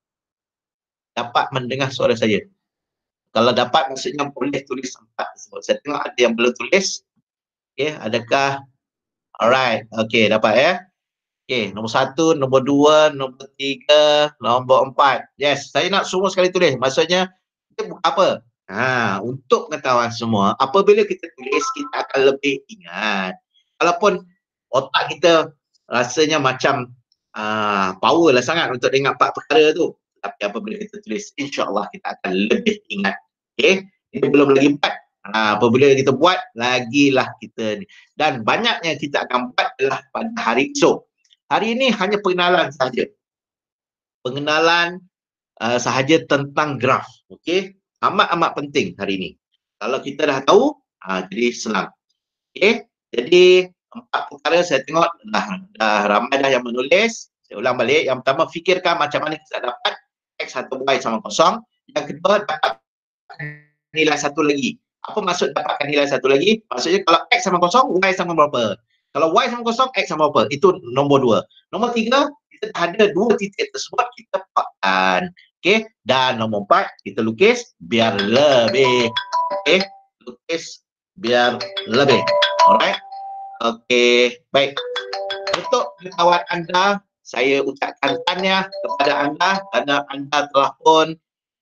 dapat mendengar suara saya? Kalau dapat, maksudnya boleh tulis 4 tersebut. Saya tengok ada yang belum tulis. Okey, adakah? Alright. Okey, dapat ya. Okey, nombor 1, nombor 2, nombor 3, nombor 4. Yes, saya nak semua sekali tulis. Maksudnya, kita buat apa? Untuk pengetahuan semua, apabila kita tulis, kita akan lebih ingat. Walaupun otak kita rasanya macam power lah sangat untuk ingat 4 perkara tu. Tapi apabila kita tulis, insya-Allah kita akan lebih ingat. Okey, ini belum lagi 4. Apabila kita buat, lagilah kita ni. Dan banyaknya kita akan buat adalah pada hari esok. Hari ini hanya pengenalan sahaja. Pengenalan sahaja tentang graf. Okey, amat-amat penting hari ini. Kalau kita dah tahu, jadi senang. Okey, jadi 4 perkara saya tengok dah ramai dah yang menulis. Saya ulang balik. Yang pertama, fikirkan macam mana kita dapat X atau Y sama kosong. Yang kedua, dapat nilai satu lagi. Apa maksud dapatkan nilai satu lagi? Maksudnya kalau X sama kosong, Y sama berapa? Kalau Y sama kosong, X sama apa? Itu nombor 2. Nombor 3, kita ada 2 titik tersebut, kita plotkan. Okey. Dan nombor 4, kita lukis biar lebih. Okey. Lukis biar lebih. Alright. Okey. Baik. Untuk pengetahuan anda, saya ucapkan tahniah kepada anda kerana anda telah pun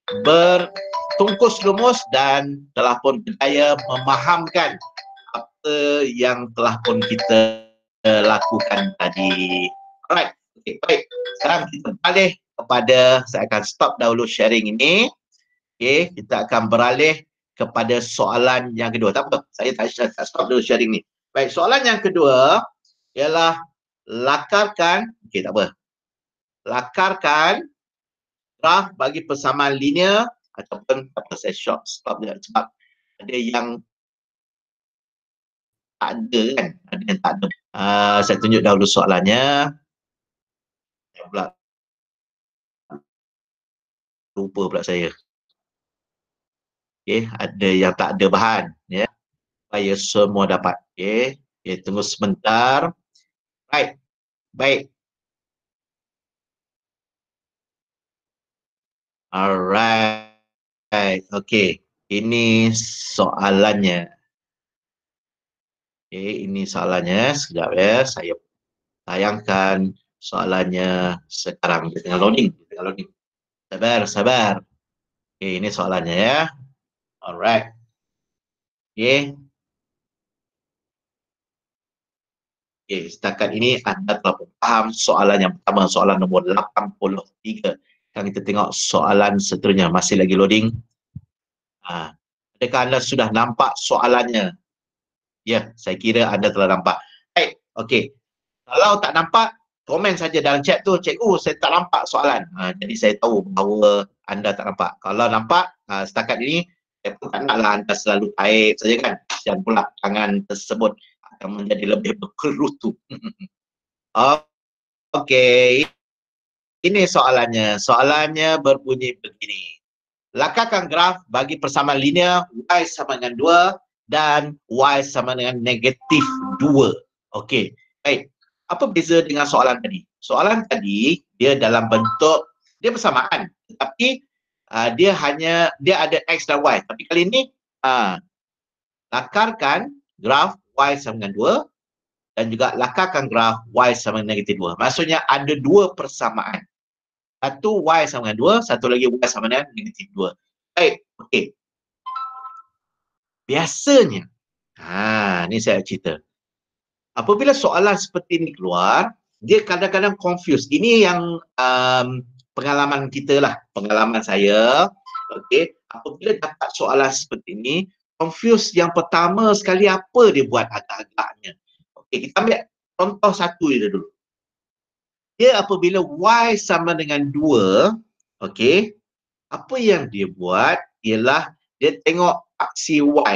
bertungkus lumus dan telah pun berjaya memahamkan apa yang telah pun kita lakukan tadi. Alright. Okay, baik. Sekarang kita beralih kepada, saya akan stop dahulu sharing ini. Okay, kita akan beralih kepada soalan yang kedua. Tak apa, saya tak stop dulu sharing ni. Baik, soalan yang kedua ialah lakarkan, okay, tak apa. Lakarkan graf bagi persamaan linear ataupun apa, saya stop dia sebab ada yang tak ada kan, ada yang tak ada. Saya tunjuk dahulu soalannya. Saya pula lupa pula saya. Okey, ada yang tak ada bahan ya. supaya semua dapat. Okey. Okey, tunggu sebentar. Right. Baik. Alright. Okey. Ini soalannya. Okey, ini soalannya. Sekejap ya. Saya tayangkan soalannya sekarang. Dia tengah loading. Dia tengah loading. Sabar, sabar. Okey, ini soalannya ya. Alright. Okey. Okey, setakat ini anda telah faham soalan yang pertama, soalan nombor 83. Sekarang kita tengok soalan seterusnya. Masih lagi loading. Adakah anda sudah nampak soalannya? Ya, saya kira anda telah nampak. Baik, okey. Kalau tak nampak, komen saja dalam chat tu, cikgu saya tak nampak soalan. Jadi saya tahu bahawa anda tak nampak. Kalau nampak, setakat ini, saya pun tak naklah anda selalu taib saja kan. Dan pula tangan tersebut akan menjadi lebih berkerutu. Okey, ini soalannya. Soalannya berbunyi begini. Lakarkan graf bagi persamaan linear y sama dengan 2 dan y sama dengan negatif 2. Okey, baik. Apa beza dengan soalan tadi? Soalan tadi, dia dalam bentuk, dia bersamaan. Tetapi dia ada x dan y. Tapi kali ini, lakarkan graf y sama dengan 2 dan juga lakarkan graf y sama dengan negatif 2. Maksudnya ada dua persamaan. Satu y sama dengan 2, satu lagi y sama dengan negatif 2. Baik, okey. Biasanya, ni saya cerita. Apabila soalan seperti ini keluar, dia kadang-kadang confuse. Ini yang pengalaman kita lah, pengalaman saya. Okey, apabila dapat soalan seperti ini, confuse yang pertama sekali apa dia buat agak-agaknya. Okey, kita ambil contoh satu je dulu. Dia apabila y sama dengan 2, okey, apa yang dia buat ialah dia tengok paksi y.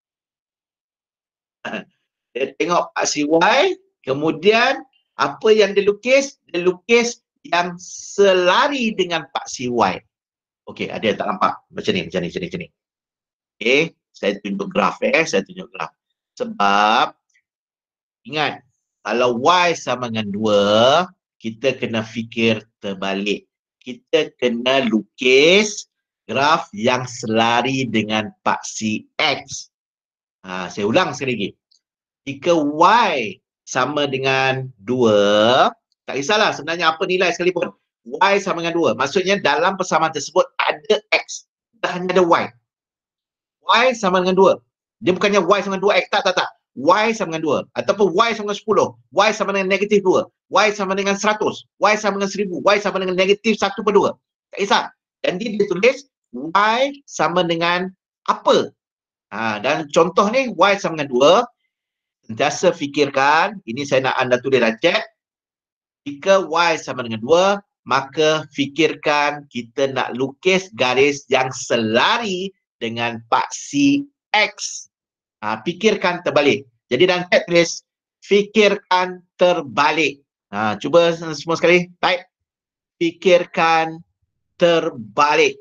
Dia tengok paksi y, kemudian apa yang dia lukis yang selari dengan paksi y. Okey, ada yang tak nampak? Macam ni. Okey, saya tunjuk graf saya tunjuk graf. Sebab ingat, kalau y sama dengan 2, kita kena fikir terbalik. Kita kena lukis graf yang selari dengan paksi x. Saya ulang sekali lagi. Jika y sama dengan 2, tak kisahlah sebenarnya apa nilai sekalipun. Y sama dengan 2. Maksudnya dalam persamaan tersebut ada x. Dah hanya ada y. Y sama dengan 2. Dia bukannya y sama dengan 2x. Tak. Y sama dengan 2. Ataupun y sama dengan 10. Y sama dengan negatif 2. Y sama dengan 100. Y sama dengan 1000. Y sama dengan negatif 1/2. Tak kisah. Dan dia tulis y sama dengan apa? Dan contoh ni y sama dengan 2. Sentiasa fikirkan, ini saya nak anda tulis dalam chat. Jika y sama dengan 2, maka fikirkan kita nak lukis garis yang selari dengan paksi x. Fikirkan terbalik. Jadi dalam chat tulis, fikirkan terbalik. Cuba semua sekali, type. Fikirkan terbalik.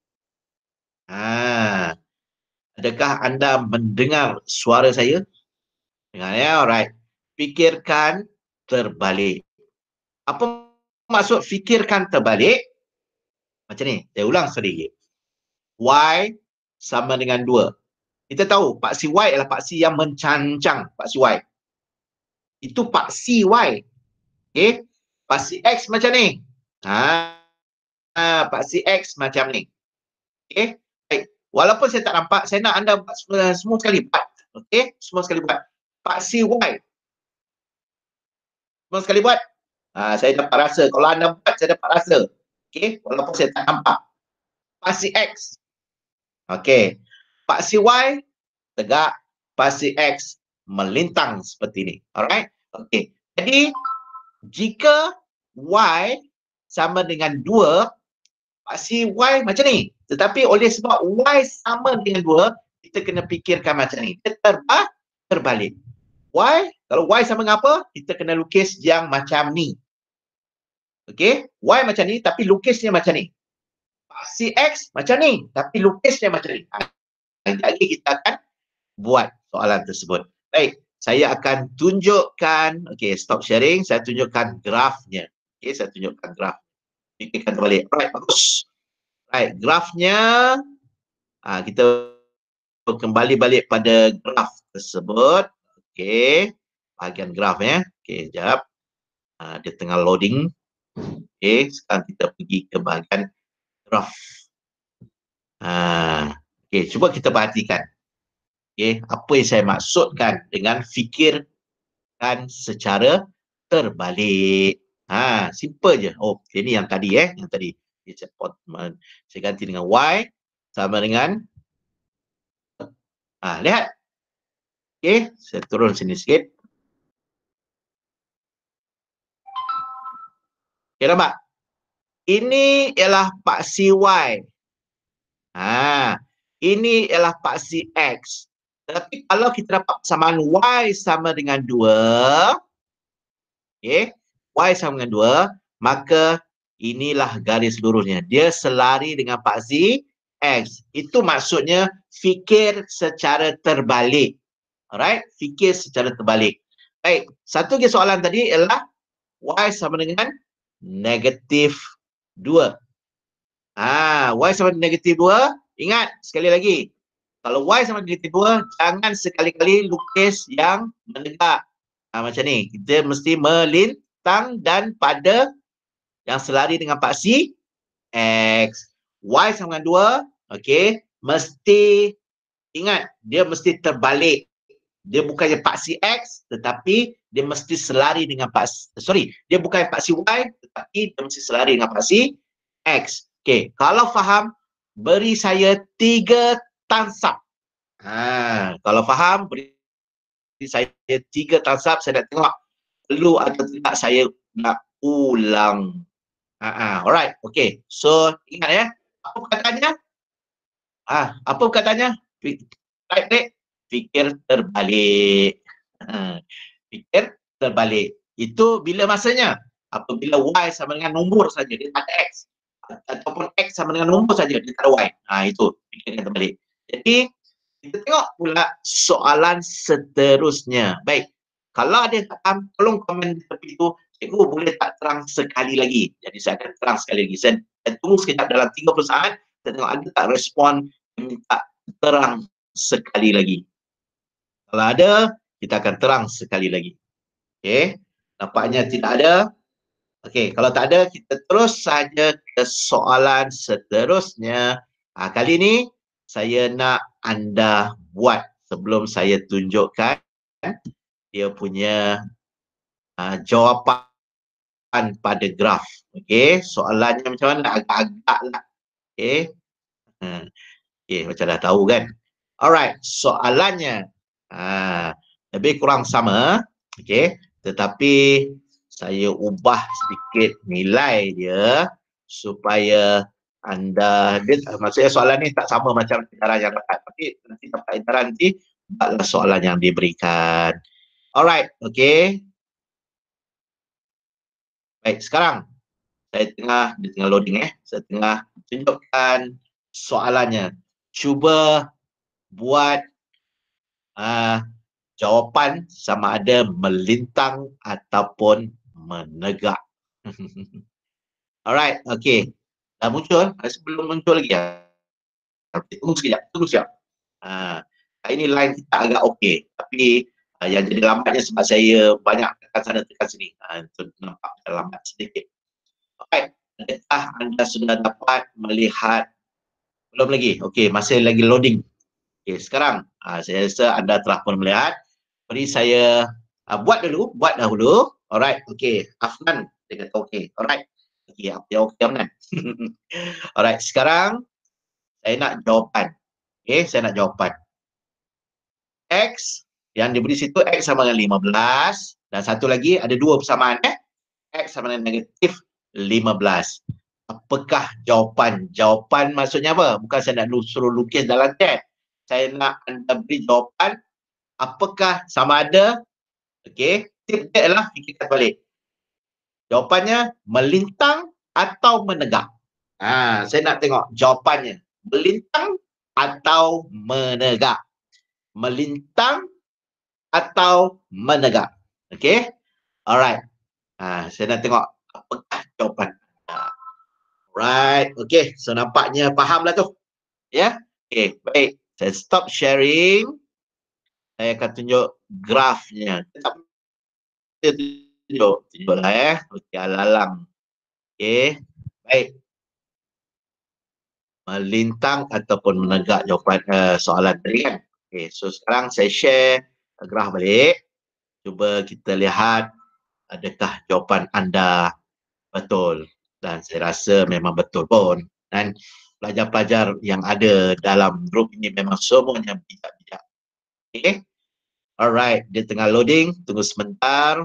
Adakah anda mendengar suara saya? Dengar ya, alright. Fikirkan terbalik. Apa maksud fikirkan terbalik? Macam ni, saya ulang sedikit. Y sama dengan 2. Kita tahu paksi Y adalah paksi yang mencancang, paksi Y. Itu paksi Y. Okey, paksi X macam ni. Paksi X macam ni. Okey, baik. Walaupun saya tak nampak, saya nak anda buat semua sekali buat. Okey, semua sekali buat. Paksi Y. Semua sekali buat. Saya dapat rasa. Kalau anda buat, saya dapat rasa. Okey, walaupun saya tak nampak. Paksi X. Okey. Paksi Y tegak, paksi X melintang seperti ini. Alright? Okey. Jadi, jika Y sama dengan 2, paksi Y macam ni. Tetapi oleh sebab Y sama dengan 2, kita kena fikirkan macam ni. Dia terbalik. Y, kalau Y sama dengan apa? Kita kena lukis yang macam ni. Okey? Y macam ni, tapi lukisnya macam ni. Paksi X macam ni, tapi lukisnya macam ni. Lagi kita akan buat soalan tersebut. Baik, saya akan tunjukkan, okey, stop sharing, saya tunjukkan grafnya. Okey, saya tunjukkan graf. Fikirkan terbalik. Alright, bagus. Right, grafnya, kita kembali balik pada graf tersebut. Okey, bahagian graf ya. Okey, sekejap. Dia tengah loading. Okey, sekarang kita pergi ke bahagian graf. Okey, cuba kita perhatikan. Okey, apa yang saya maksudkan dengan fikirkan secara terbalik. Simple je. Oh, ini yang tadi yang tadi. Saya ganti dengan Y sama dengan lihat. Okey, saya turun sini sikit. Okey, nampak? Ini ialah paksi Y. Ini ialah paksi X. Tapi kalau kita dapat persamaan Y sama dengan 2, okey, Y sama dengan 2, maka inilah garis lurusnya. Dia selari dengan paksi X. Itu maksudnya fikir secara terbalik. Alright, fikir secara terbalik. Baik, satu lagi soalan tadi ialah Y sama dengan negatif 2. Y sama dengan negatif 2, ingat sekali lagi. Kalau Y sama dengan negatif 2, jangan sekali-kali lukis yang menegak. Macam ni, kita mesti melintang dan pada yang selari dengan paksi X. Y sama dengan 2, okey, mesti ingat, dia mesti terbalik. Dia bukannya paksi X, tetapi dia mesti selari dengan paksi, dia bukan paksi Y, tetapi dia mesti selari dengan paksi X. Okey, kalau faham, beri saya 3 thumbs up. Kalau faham, beri saya 3 thumbs up. Saya nak tengok perlu atau tidak saya nak ulang. Alright, okey. So, ingat ya. Apa perkataannya? Apa perkataannya? Right, fikir terbalik. Fikir terbalik. Itu bila masanya? Apabila Y sama dengan nombor saja, dia tak ada X. Ataupun X sama dengan nombor saja, dia tak ada Y. Itu fikirkan terbalik. Jadi, kita tengok pula soalan seterusnya. Baik, kalau ada yang tak faham, tolong komen di tepi itu. Cikgu boleh tak terang sekali lagi? Jadi saya akan terang sekali lagi. Saya tunggu sekejap dalam 30 saat. Saya tengok ada tak respon yang minta terang sekali lagi. Kalau ada, kita akan terang sekali lagi. Okey, nampaknya tidak ada. Okey, kalau tak ada, kita terus saja ke soalan seterusnya. Kali ini, saya nak anda buat sebelum saya tunjukkan dia punya jawapan pada graf. Okey, soalannya macam mana? Agak-agak lah. Okey. Okey, macam dah tahu kan? Alright, soalannya lebih kurang sama. Okey, tetapi saya ubah sedikit nilai dia supaya anda, maksudnya soalan ni tak sama macam edaran yang dapat, tapi nanti dapat edaran nanti buatlah soalan yang diberikan. Alright, okey. Baik, sekarang dia tengah loading Saya tengah tunjukkan soalannya. Cuba buat jawapan sama ada melintang ataupun menegak. Alright, okey. Dah muncul? Sebelum muncul lagi tunggu sekejap. Ini line kita agak okey, tapi yang jadi lambatnya sebab saya banyak tekan sana tekan sini. Itu nampak lambat sedikit. Alright, adakah anda sudah dapat melihat? Belum lagi. Okey, masih lagi loading. Okey, sekarang saya rasa anda telah pun melihat. Beri saya buat dahulu. Alright, okey. Afnan dia kata okey. Alright. Okey, okey Afnan. Alright, sekarang saya nak jawapan. Okey, saya nak jawapan. X yang diberi situ X sama dengan 15 dan satu lagi ada dua persamaan X sama dengan negatif 15. Apakah jawapan? Jawapan maksudnya apa? Bukan saya nak suruh lukis dalam tab. Saya nak anda beri jawapan apakah sama ada. Okey, tip dia adalah fikirkan balik. Jawapannya melintang atau menegak. Saya nak tengok jawapannya. Melintang atau menegak. melintang atau menegak. Okey? Alright. Saya nak tengok apakah jawapan anda. Right. Okey, so nampaknya fahamlah tu. Ya. Okey, baik. Saya stop sharing. Saya akan tunjuk grafnya. Tetap kita tunjuklah ya. Okey, alalang. Okey. Baik. Melintang ataupun menegak jawapan soalan tadi kan. Okey, so sekarang saya share graf balik. Cuba kita lihat adakah jawapan anda betul. Dan saya rasa memang betul pun. Dan pelajar-pelajar yang ada dalam grup ini memang semuanya bijak-bijak. Okay. Alright, dia tengah loading. Tunggu sebentar.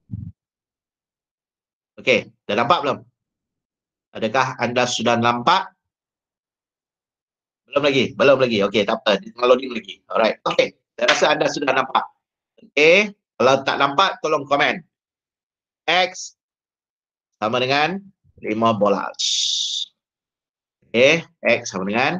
Okay, dah nampak belum? Adakah anda sudah nampak? Belum lagi? Belum lagi. Okay, tak apa. Dia tengah loading lagi. Alright, okay. Saya rasa anda sudah nampak. Okay, kalau tak nampak, tolong komen. X sama dengan 15. Okay, X sama dengan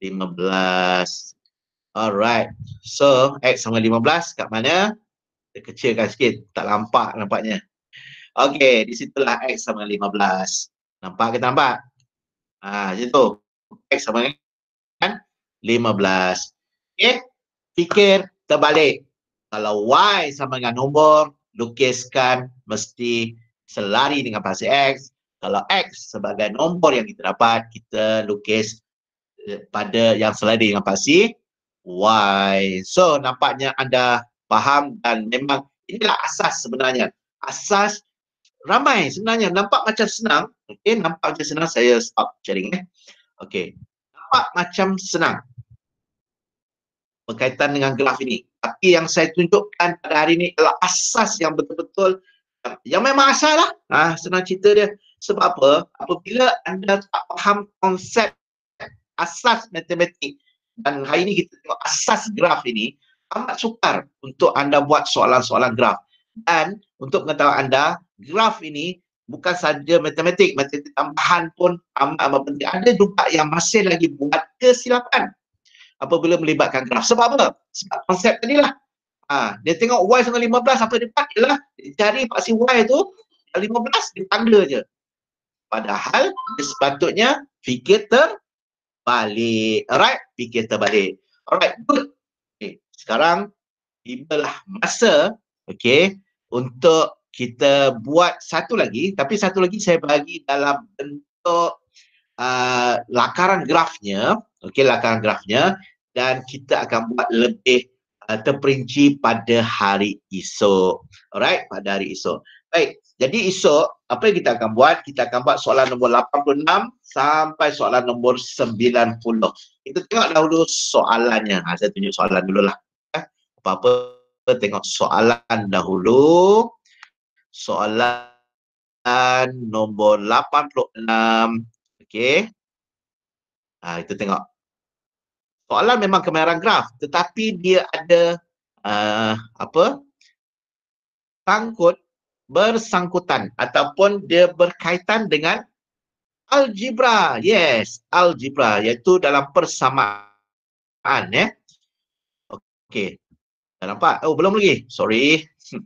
15. Alright. So, X sama 15 kat mana? Kita kecilkan sikit. Tak nampak nampaknya. Okey, di situlah X sama 15. Nampak ke tak nampak? Situ. X sama dengan 15. Okey, fikir terbalik. Kalau Y sama dengan nombor, lukiskan mesti selari dengan pasti X. Kalau X sebagai nombor yang kita dapat, kita lukis pada yang selari dengan pasti Y. So, nampaknya anda faham dan memang inilah asas sebenarnya. Asas ramai sebenarnya. Nampak macam senang. Okey, nampak macam senang. Saya stop sharing. Okey. Nampak macam senang berkaitan dengan graf ini. Tapi yang saya tunjukkan pada hari ini adalah asas yang betul-betul yang memang asal lah. Senang cerita dia. Sebab apa? Apabila anda tak faham konsep asas matematik, dan hari ini kita tengok asas graf ini, amat sukar untuk anda buat soalan-soalan graf. Dan untuk pengetahuan anda, graf ini bukan saja matematik tambahan pun amat penting. Ada juga yang masih lagi buat kesilapan apabila melibatkan graf. Sebab apa? Sebab konsep tadi lah. Dia tengok Y sama 15, apa dia buat? Ialah dia cari paksi Y tu 15, dia tanda je. Padahal dia sepatutnya fikir terbalik. Alright? Fikir terbalik. Alright, good. Okay. Sekarang tibalah masa, okay, untuk kita buat satu lagi. Tapi satu lagi saya bagi dalam bentuk lakaran grafnya. Okay, lakaran grafnya. Dan kita akan buat lebih terperinci pada hari esok. Alright, pada hari esok. Baik, jadi esok apa yang kita akan buat? Kita akan buat soalan nombor 86 sampai soalan nombor 90. Kita tengok dahulu soalannya. Saya tunjuk soalan dulu lah. Apa-apa tengok soalan dahulu. Soalan nombor 86. Okey. Kita tengok. Soalan memang kemahiran graf, tetapi dia ada bersangkutan ataupun dia berkaitan dengan algebra. Yes, algebra, iaitu dalam persamaan ya. Okey. Dah nampak? Oh, belum lagi. Sorry.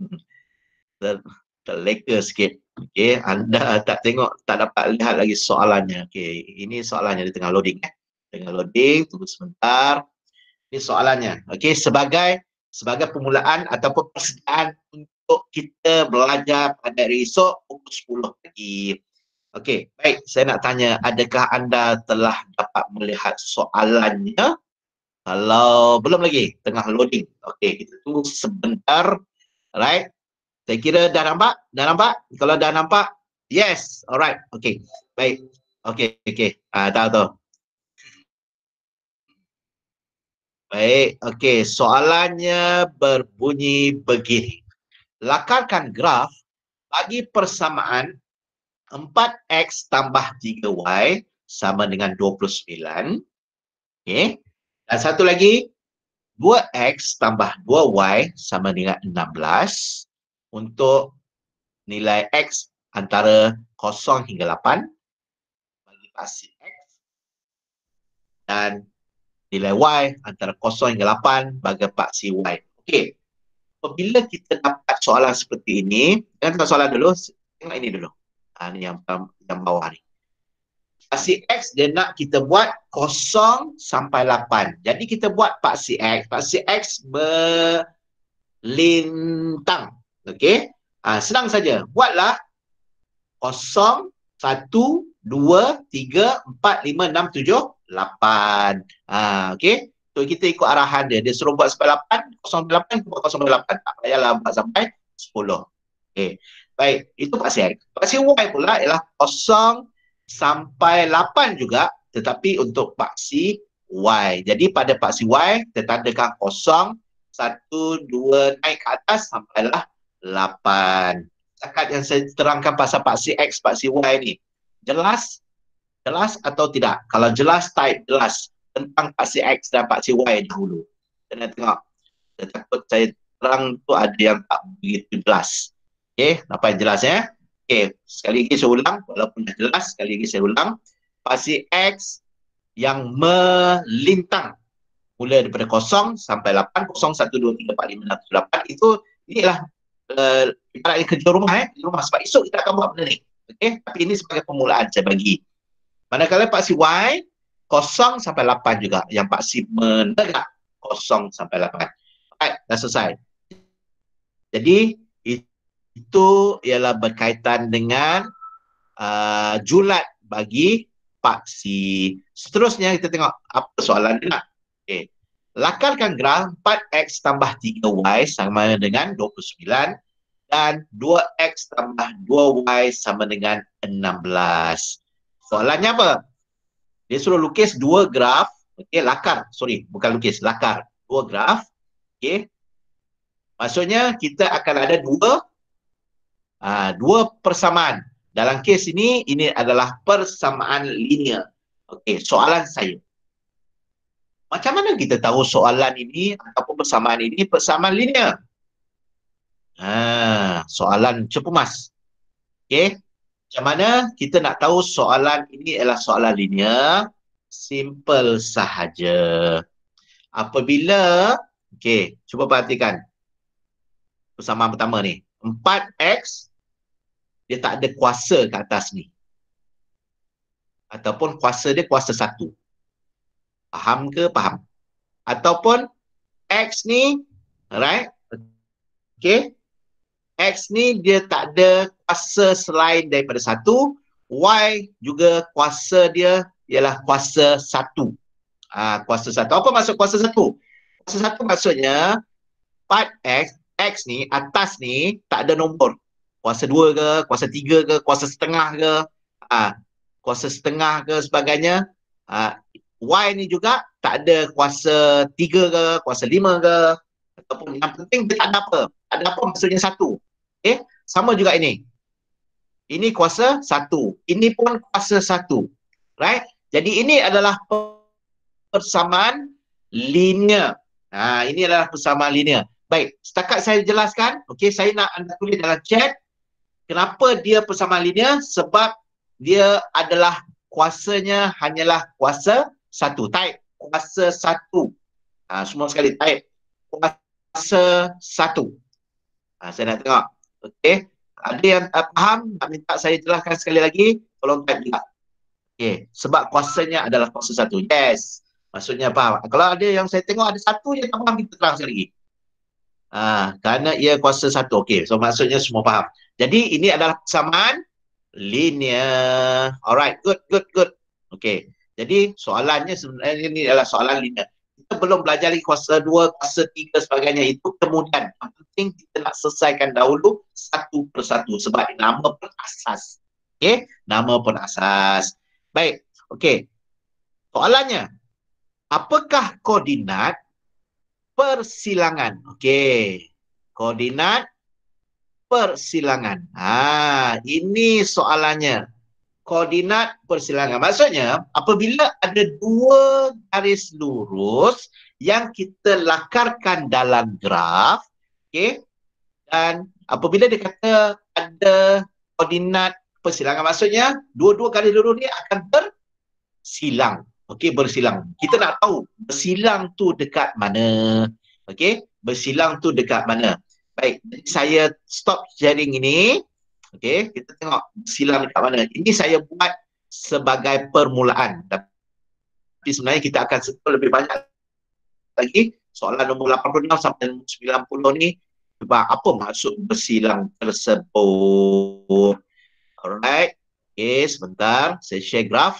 Terleka sikit. Okey, anda tak tengok, tak dapat lihat lagi soalannya. Okey, ini soalannya, dia tengah loading Tengah loading, tunggu sebentar. Ini soalannya. Okey, sebagai permulaan ataupun persediaan untuk kita belajar pada hari esok pukul 10 pagi. Okey, baik. Saya nak tanya, adakah anda telah dapat melihat soalannya? Kalau belum lagi, tengah loading. Okey, kita tunggu sebentar. Alright. Saya kira dah nampak? Dah nampak? Kalau dah nampak, yes. Alright. Okey. Baik. Okey, okey. Tahu. Baik. Okey, soalannya berbunyi begini. Lakarkan graf bagi persamaan 4x tambah 3y sama dengan 29. Okey. Dan satu lagi, 2x tambah 2y sama dengan 16 untuk nilai x antara 0 hingga 8 bagi pasti x dan nilai Y antara 0 hingga 8 bagi paksi Y. Okey. Apabila kita dapat soalan seperti ini, kita tengok soalan dulu. Tengok ini dulu. Ni yang bawah ni. Paksi X dia nak kita buat 0 sampai 8. Jadi kita buat paksi X. Paksi X berlintang. Okey. Senang saja. Buatlah 0, 1, 2, 3, 4, 5, 6, 7, 8. Okey. So kita ikut arahan dia. Dia suruh buat sampai 8, 0 sampai 8, buat 0 sampai 8. Tak payahlah buat sampai 10. Okey. Baik, itu paksi X. Paksi Y pula ialah 0 sampai 8 juga, tetapi untuk paksi Y. Jadi pada paksi Y, kita tandakan 0, 1, 2, naik ke atas sampailah 8. Setakat yang saya terangkan pasal paksi X, paksi Y ni. Jelas? Jelas atau tidak? Kalau jelas, type jelas tentang paksi X dan paksi Y dahulu. Kena tengok. Saya takut saya terang tu ada yang tak begitu jelas. Okey, nampak jelas ya? Okey, sekali lagi saya ulang, walaupun dah jelas, sekali lagi saya ulang. Paksi X yang melintang mula daripada 0 sampai 8, 0, 1, 2, 3, 4, 5, 6, 7, 8, itu inilah ibaratnya kerja rumah rumah, sebab esok kita akan buat benda ni. Okey, tapi ini sebagai permulaan saya bagi. Manakala paksi Y 0 sampai 8 juga, yang paksi menegak 0 sampai 8. Baik, dah selesai. Jadi itu ialah berkaitan dengan julat bagi paksi. Seterusnya kita tengok apa soalan dia nak. Okay. Lakarkan graf 4x tambah 3y sama dengan 29 dan 2x tambah 2y sama dengan 16. Soalannya apa? Dia suruh lukis dua graf. Okay, lakar. Sorry, bukan lukis, lakar. Dua graf. Okay. Maksudnya kita akan ada dua persamaan. Dalam kes ini adalah persamaan linear. Okey, soalan saya. Macam mana kita tahu soalan ini ataupun persamaan ini persamaan linear? Soalan cepu mas. Okey, macam mana kita nak tahu soalan ini adalah soalan linear? Simple sahaja. Apabila, okey, cuba perhatikan. Persamaan pertama ni. 4x dia tak ada kuasa ke atas ni. Ataupun kuasa dia kuasa 1. Faham ke? Faham. Ataupun X ni, alright? Okay. X ni dia tak ada kuasa selain daripada 1. Y juga kuasa dia ialah kuasa 1. Kuasa 1. Apa maksud kuasa 1? Kuasa 1 maksudnya 4x, X ni, atas ni tak ada nombor. Kuasa 2 ke, kuasa 3 ke, kuasa setengah ke, kuasa setengah ke sebagainya. Y ni juga tak ada kuasa 3 ke, kuasa 5 ke, ataupun yang penting dia tak ada apa. Ada apa maksudnya 1. Okay? Sama juga ini. Ini kuasa 1. Ini pun kuasa 1. Right? Jadi ini adalah persamaan linear. Ini adalah persamaan linear. Baik, setakat saya jelaskan, okey, saya nak anda tulis dalam chat. Kenapa dia persamaan linear? Sebab dia adalah kuasanya hanyalah kuasa 1. Type kuasa 1. Semua sekali type kuasa 1. Saya nak tengok. Okey. Ada yang faham? Nak minta saya jelaskan sekali lagi? Tolong type juga. Okey. Sebab kuasanya adalah kuasa 1. Yes. Maksudnya faham. Kalau ada yang saya tengok ada 1 yang tak faham, kita terang sekali lagi. Kerana ia kuasa 1. Okey. So maksudnya semua faham. Jadi ini adalah persamaan linear. Alright, good. Okey. Jadi soalannya sebenarnya ini adalah soalan linear. Kita belum belajar lagi kuasa 2, kuasa 3 sebagainya. Itu kemudian. Yang penting kita nak selesaikan dahulu satu persatu sebab nama perasas. Okey, nama perasas. Baik. Okey. Soalannya, apakah koordinat persilangan? Okey. Koordinat persilangan. Ini soalannya. Koordinat persilangan. Maksudnya, apabila ada dua garis lurus yang kita lakarkan dalam graf, okey, dan apabila dia kata ada koordinat persilangan, maksudnya dua-dua garis lurus ni akan bersilang. Okey, bersilang. Kita nak tahu bersilang tu dekat mana. Okey, bersilang tu dekat mana. Baik, jadi saya stop sharing ini. Okey, kita tengok bersilang dekat mana. Ini saya buat sebagai permulaan. Tapi sebenarnya kita akan sentuh lebih banyak lagi. Soalan nombor 86 sampai 90 ni, apa maksud bersilang tersebut. Alright. Okey, sebentar. Saya share graf.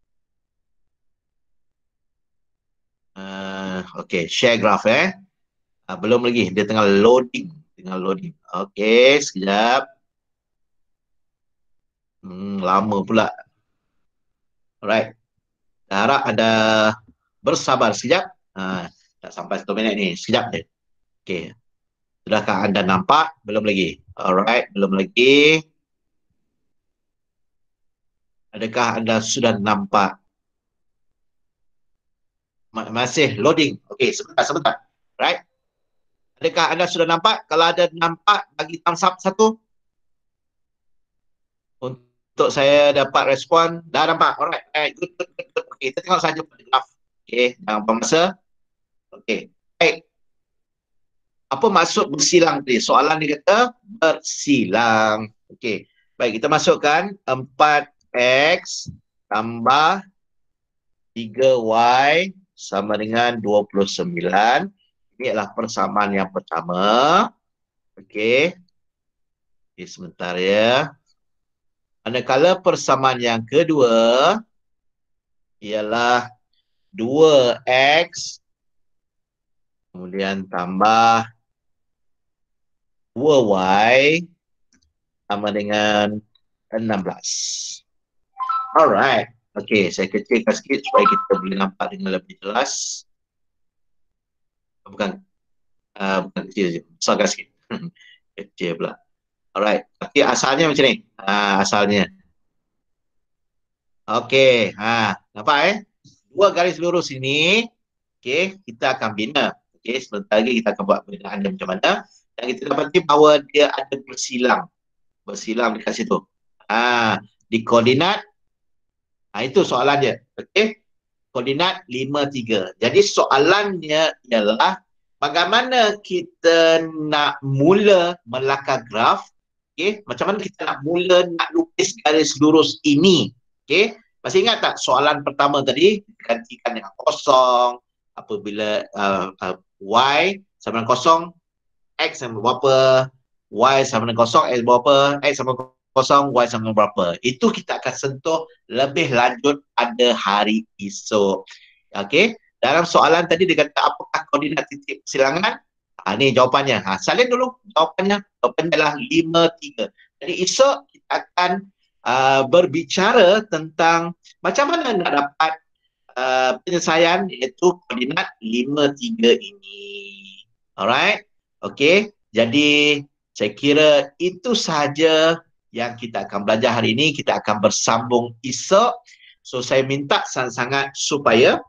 Okey, share graf belum lagi, dia tengah loading. Okey, sekejap. Lama pula. Alright. Harap anda bersabar sekejap. Tak sampai 1 minit ni. Sekejap je. Okey. Sudahkah anda nampak? Belum lagi. Alright, belum lagi. Adakah anda sudah nampak? Masih loading. Okey, sebentar. Right? Adakah anda sudah nampak? Kalau ada nampak, bagi thumbs up satu. Untuk saya dapat respon. Dah nampak? Alright. Good. Okey, kita tengok saja pada graf. Okey, jangan buang masa. Okey. Baik. Apa maksud bersilang tadi? Soalan dia kata bersilang. Okey. Baik, kita masukkan 4x tambah 3y sama dengan 29. Ini adalah persamaan yang pertama. Okey. Okey, sebentar ya. Manakala persamaan yang kedua ialah 2x kemudian tambah 2y sama dengan 16. Alright. Okey, saya kecilkan sikit supaya kita boleh nampak dengan lebih jelas. Bukan kecil je, besarkan sikit. Kecil pula. Alright, tapi asalnya macam ni. Asalnya. Okey, nampak dua garis lurus ini. Okey, kita akan bina. Okey, sebentar lagi kita akan buat binaan dia macam mana. Dan kita dapati bahawa dia ada bersilang dekat situ. Di koordinat, itu soalan dia. Okey, koordinat 5, 3. Jadi soalannya ialah bagaimana kita nak mula melakar graf. Okey, macam mana kita nak mula nak lukis garis lurus ini. Okey, masih ingat tak soalan pertama tadi gantikan dengan kosong apabila y sama dengan kosong, x sama berapa, y sama dengan kosong, x berapa, x sama kosong, y sama dengan berapa. Itu kita akan sentuh lebih lanjut pada hari esok. Okey, dalam soalan tadi dia kata apakah koordinat titik persilangan? Ni jawapannya. Salin dulu jawapannya. Jawapannya adalah 5, 3. Jadi esok kita akan berbicara tentang macam mana nak dapat penyelesaian iaitu koordinat 5, 3 ini. Alright? Okey. Jadi saya kira itu sahaja yang kita akan belajar hari ini. Kita akan bersambung esok. So saya minta sangat-sangat supaya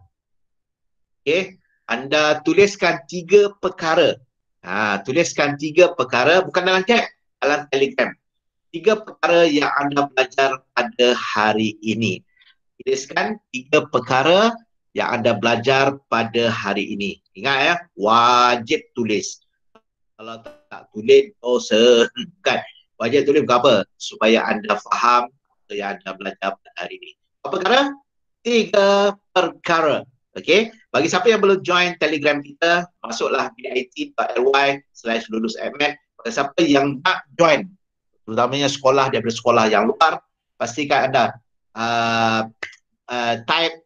anda tuliskan 3 perkara. Tuliskan 3 perkara, bukan dalam chat, dalam Telegram. 3 perkara yang anda belajar pada hari ini. Tuliskan 3 perkara yang anda belajar pada hari ini. Ingat ya, wajib tulis. Kalau tak tulis, dosa. Kan? Wajib tulis bukan apa? Supaya anda faham apa yang anda belajar pada hari ini. Apa perkara? 3 perkara. Okey, bagi siapa yang belum join Telegram kita, masuklah bit.ly/lulusmn. Bagi siapa yang nak join, terutamanya sekolah daripada sekolah yang luar, pastikan anda type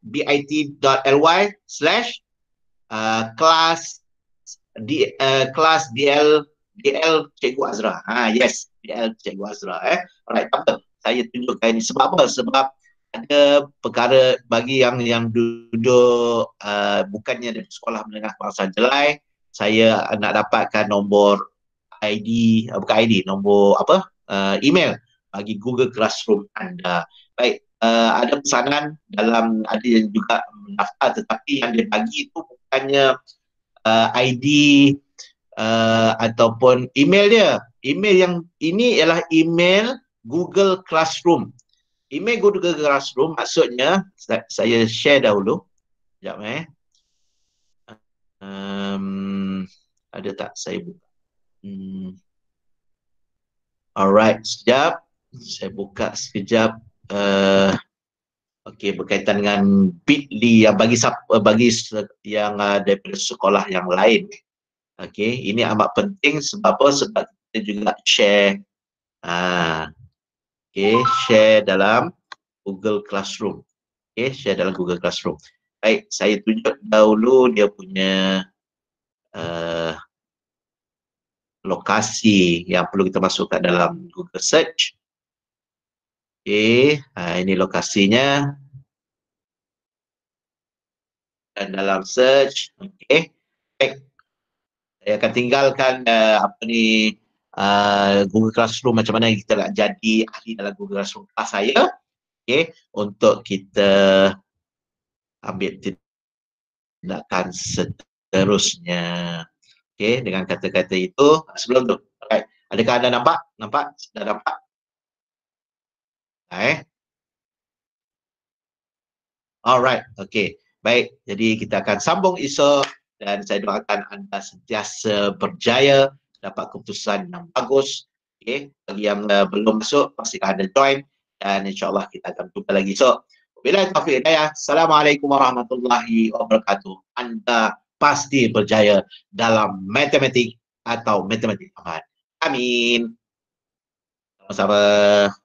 bit.ly/kelas DL Cikgu Azra. Yes, DL Cikgu Azra. Alright, apa? Saya tunjukkan ini sebab apa? Sebab ada perkara bagi yang duduk bukannya dari sekolah menengah bangsa Jelai, saya nak dapatkan nombor ID, bukan ID, nombor email bagi Google Classroom anda. Baik, ada pesanan dalam, ada yang juga mendaftar, tetapi yang dia bagi itu bukannya ID ataupun email dia. Email yang ini ialah email Google Classroom. Email Google Classroom maksudnya saya share dahulu. Sekejap ada tak saya buka? Alright, sekejap. Saya buka sekejap. Okey, berkaitan dengan Bitly yang bagi yang daripada sekolah yang lain. Okey, ini amat penting sebab apa? Sebab kita juga share share dalam Google Classroom. Share dalam Google Classroom. Baik, saya tunjuk dahulu dia punya lokasi yang perlu kita masukkan dalam Google Search. Ini lokasinya. Dan dalam search, baik. Saya akan tinggalkan Google Classroom macam mana kita nak jadi ahli dalam Google Classroom kelas saya. Untuk kita ambil tindakan seterusnya. Dengan kata-kata itu, sebelum tu, adakah anda nampak? Dah nampak? Alright, baik. Jadi kita akan sambung esok dan saya doakan anda sentiasa berjaya, dapat keputusan yang bagus. Bagi yang belum masuk, pastikan anda join dan insyaAllah kita akan jumpa lagi esok. Wabillahi taufiq hidayah. Assalamualaikum warahmatullahi wabarakatuh. Anda pasti berjaya dalam matematik atau matematik aman. Amin. Sama-sama.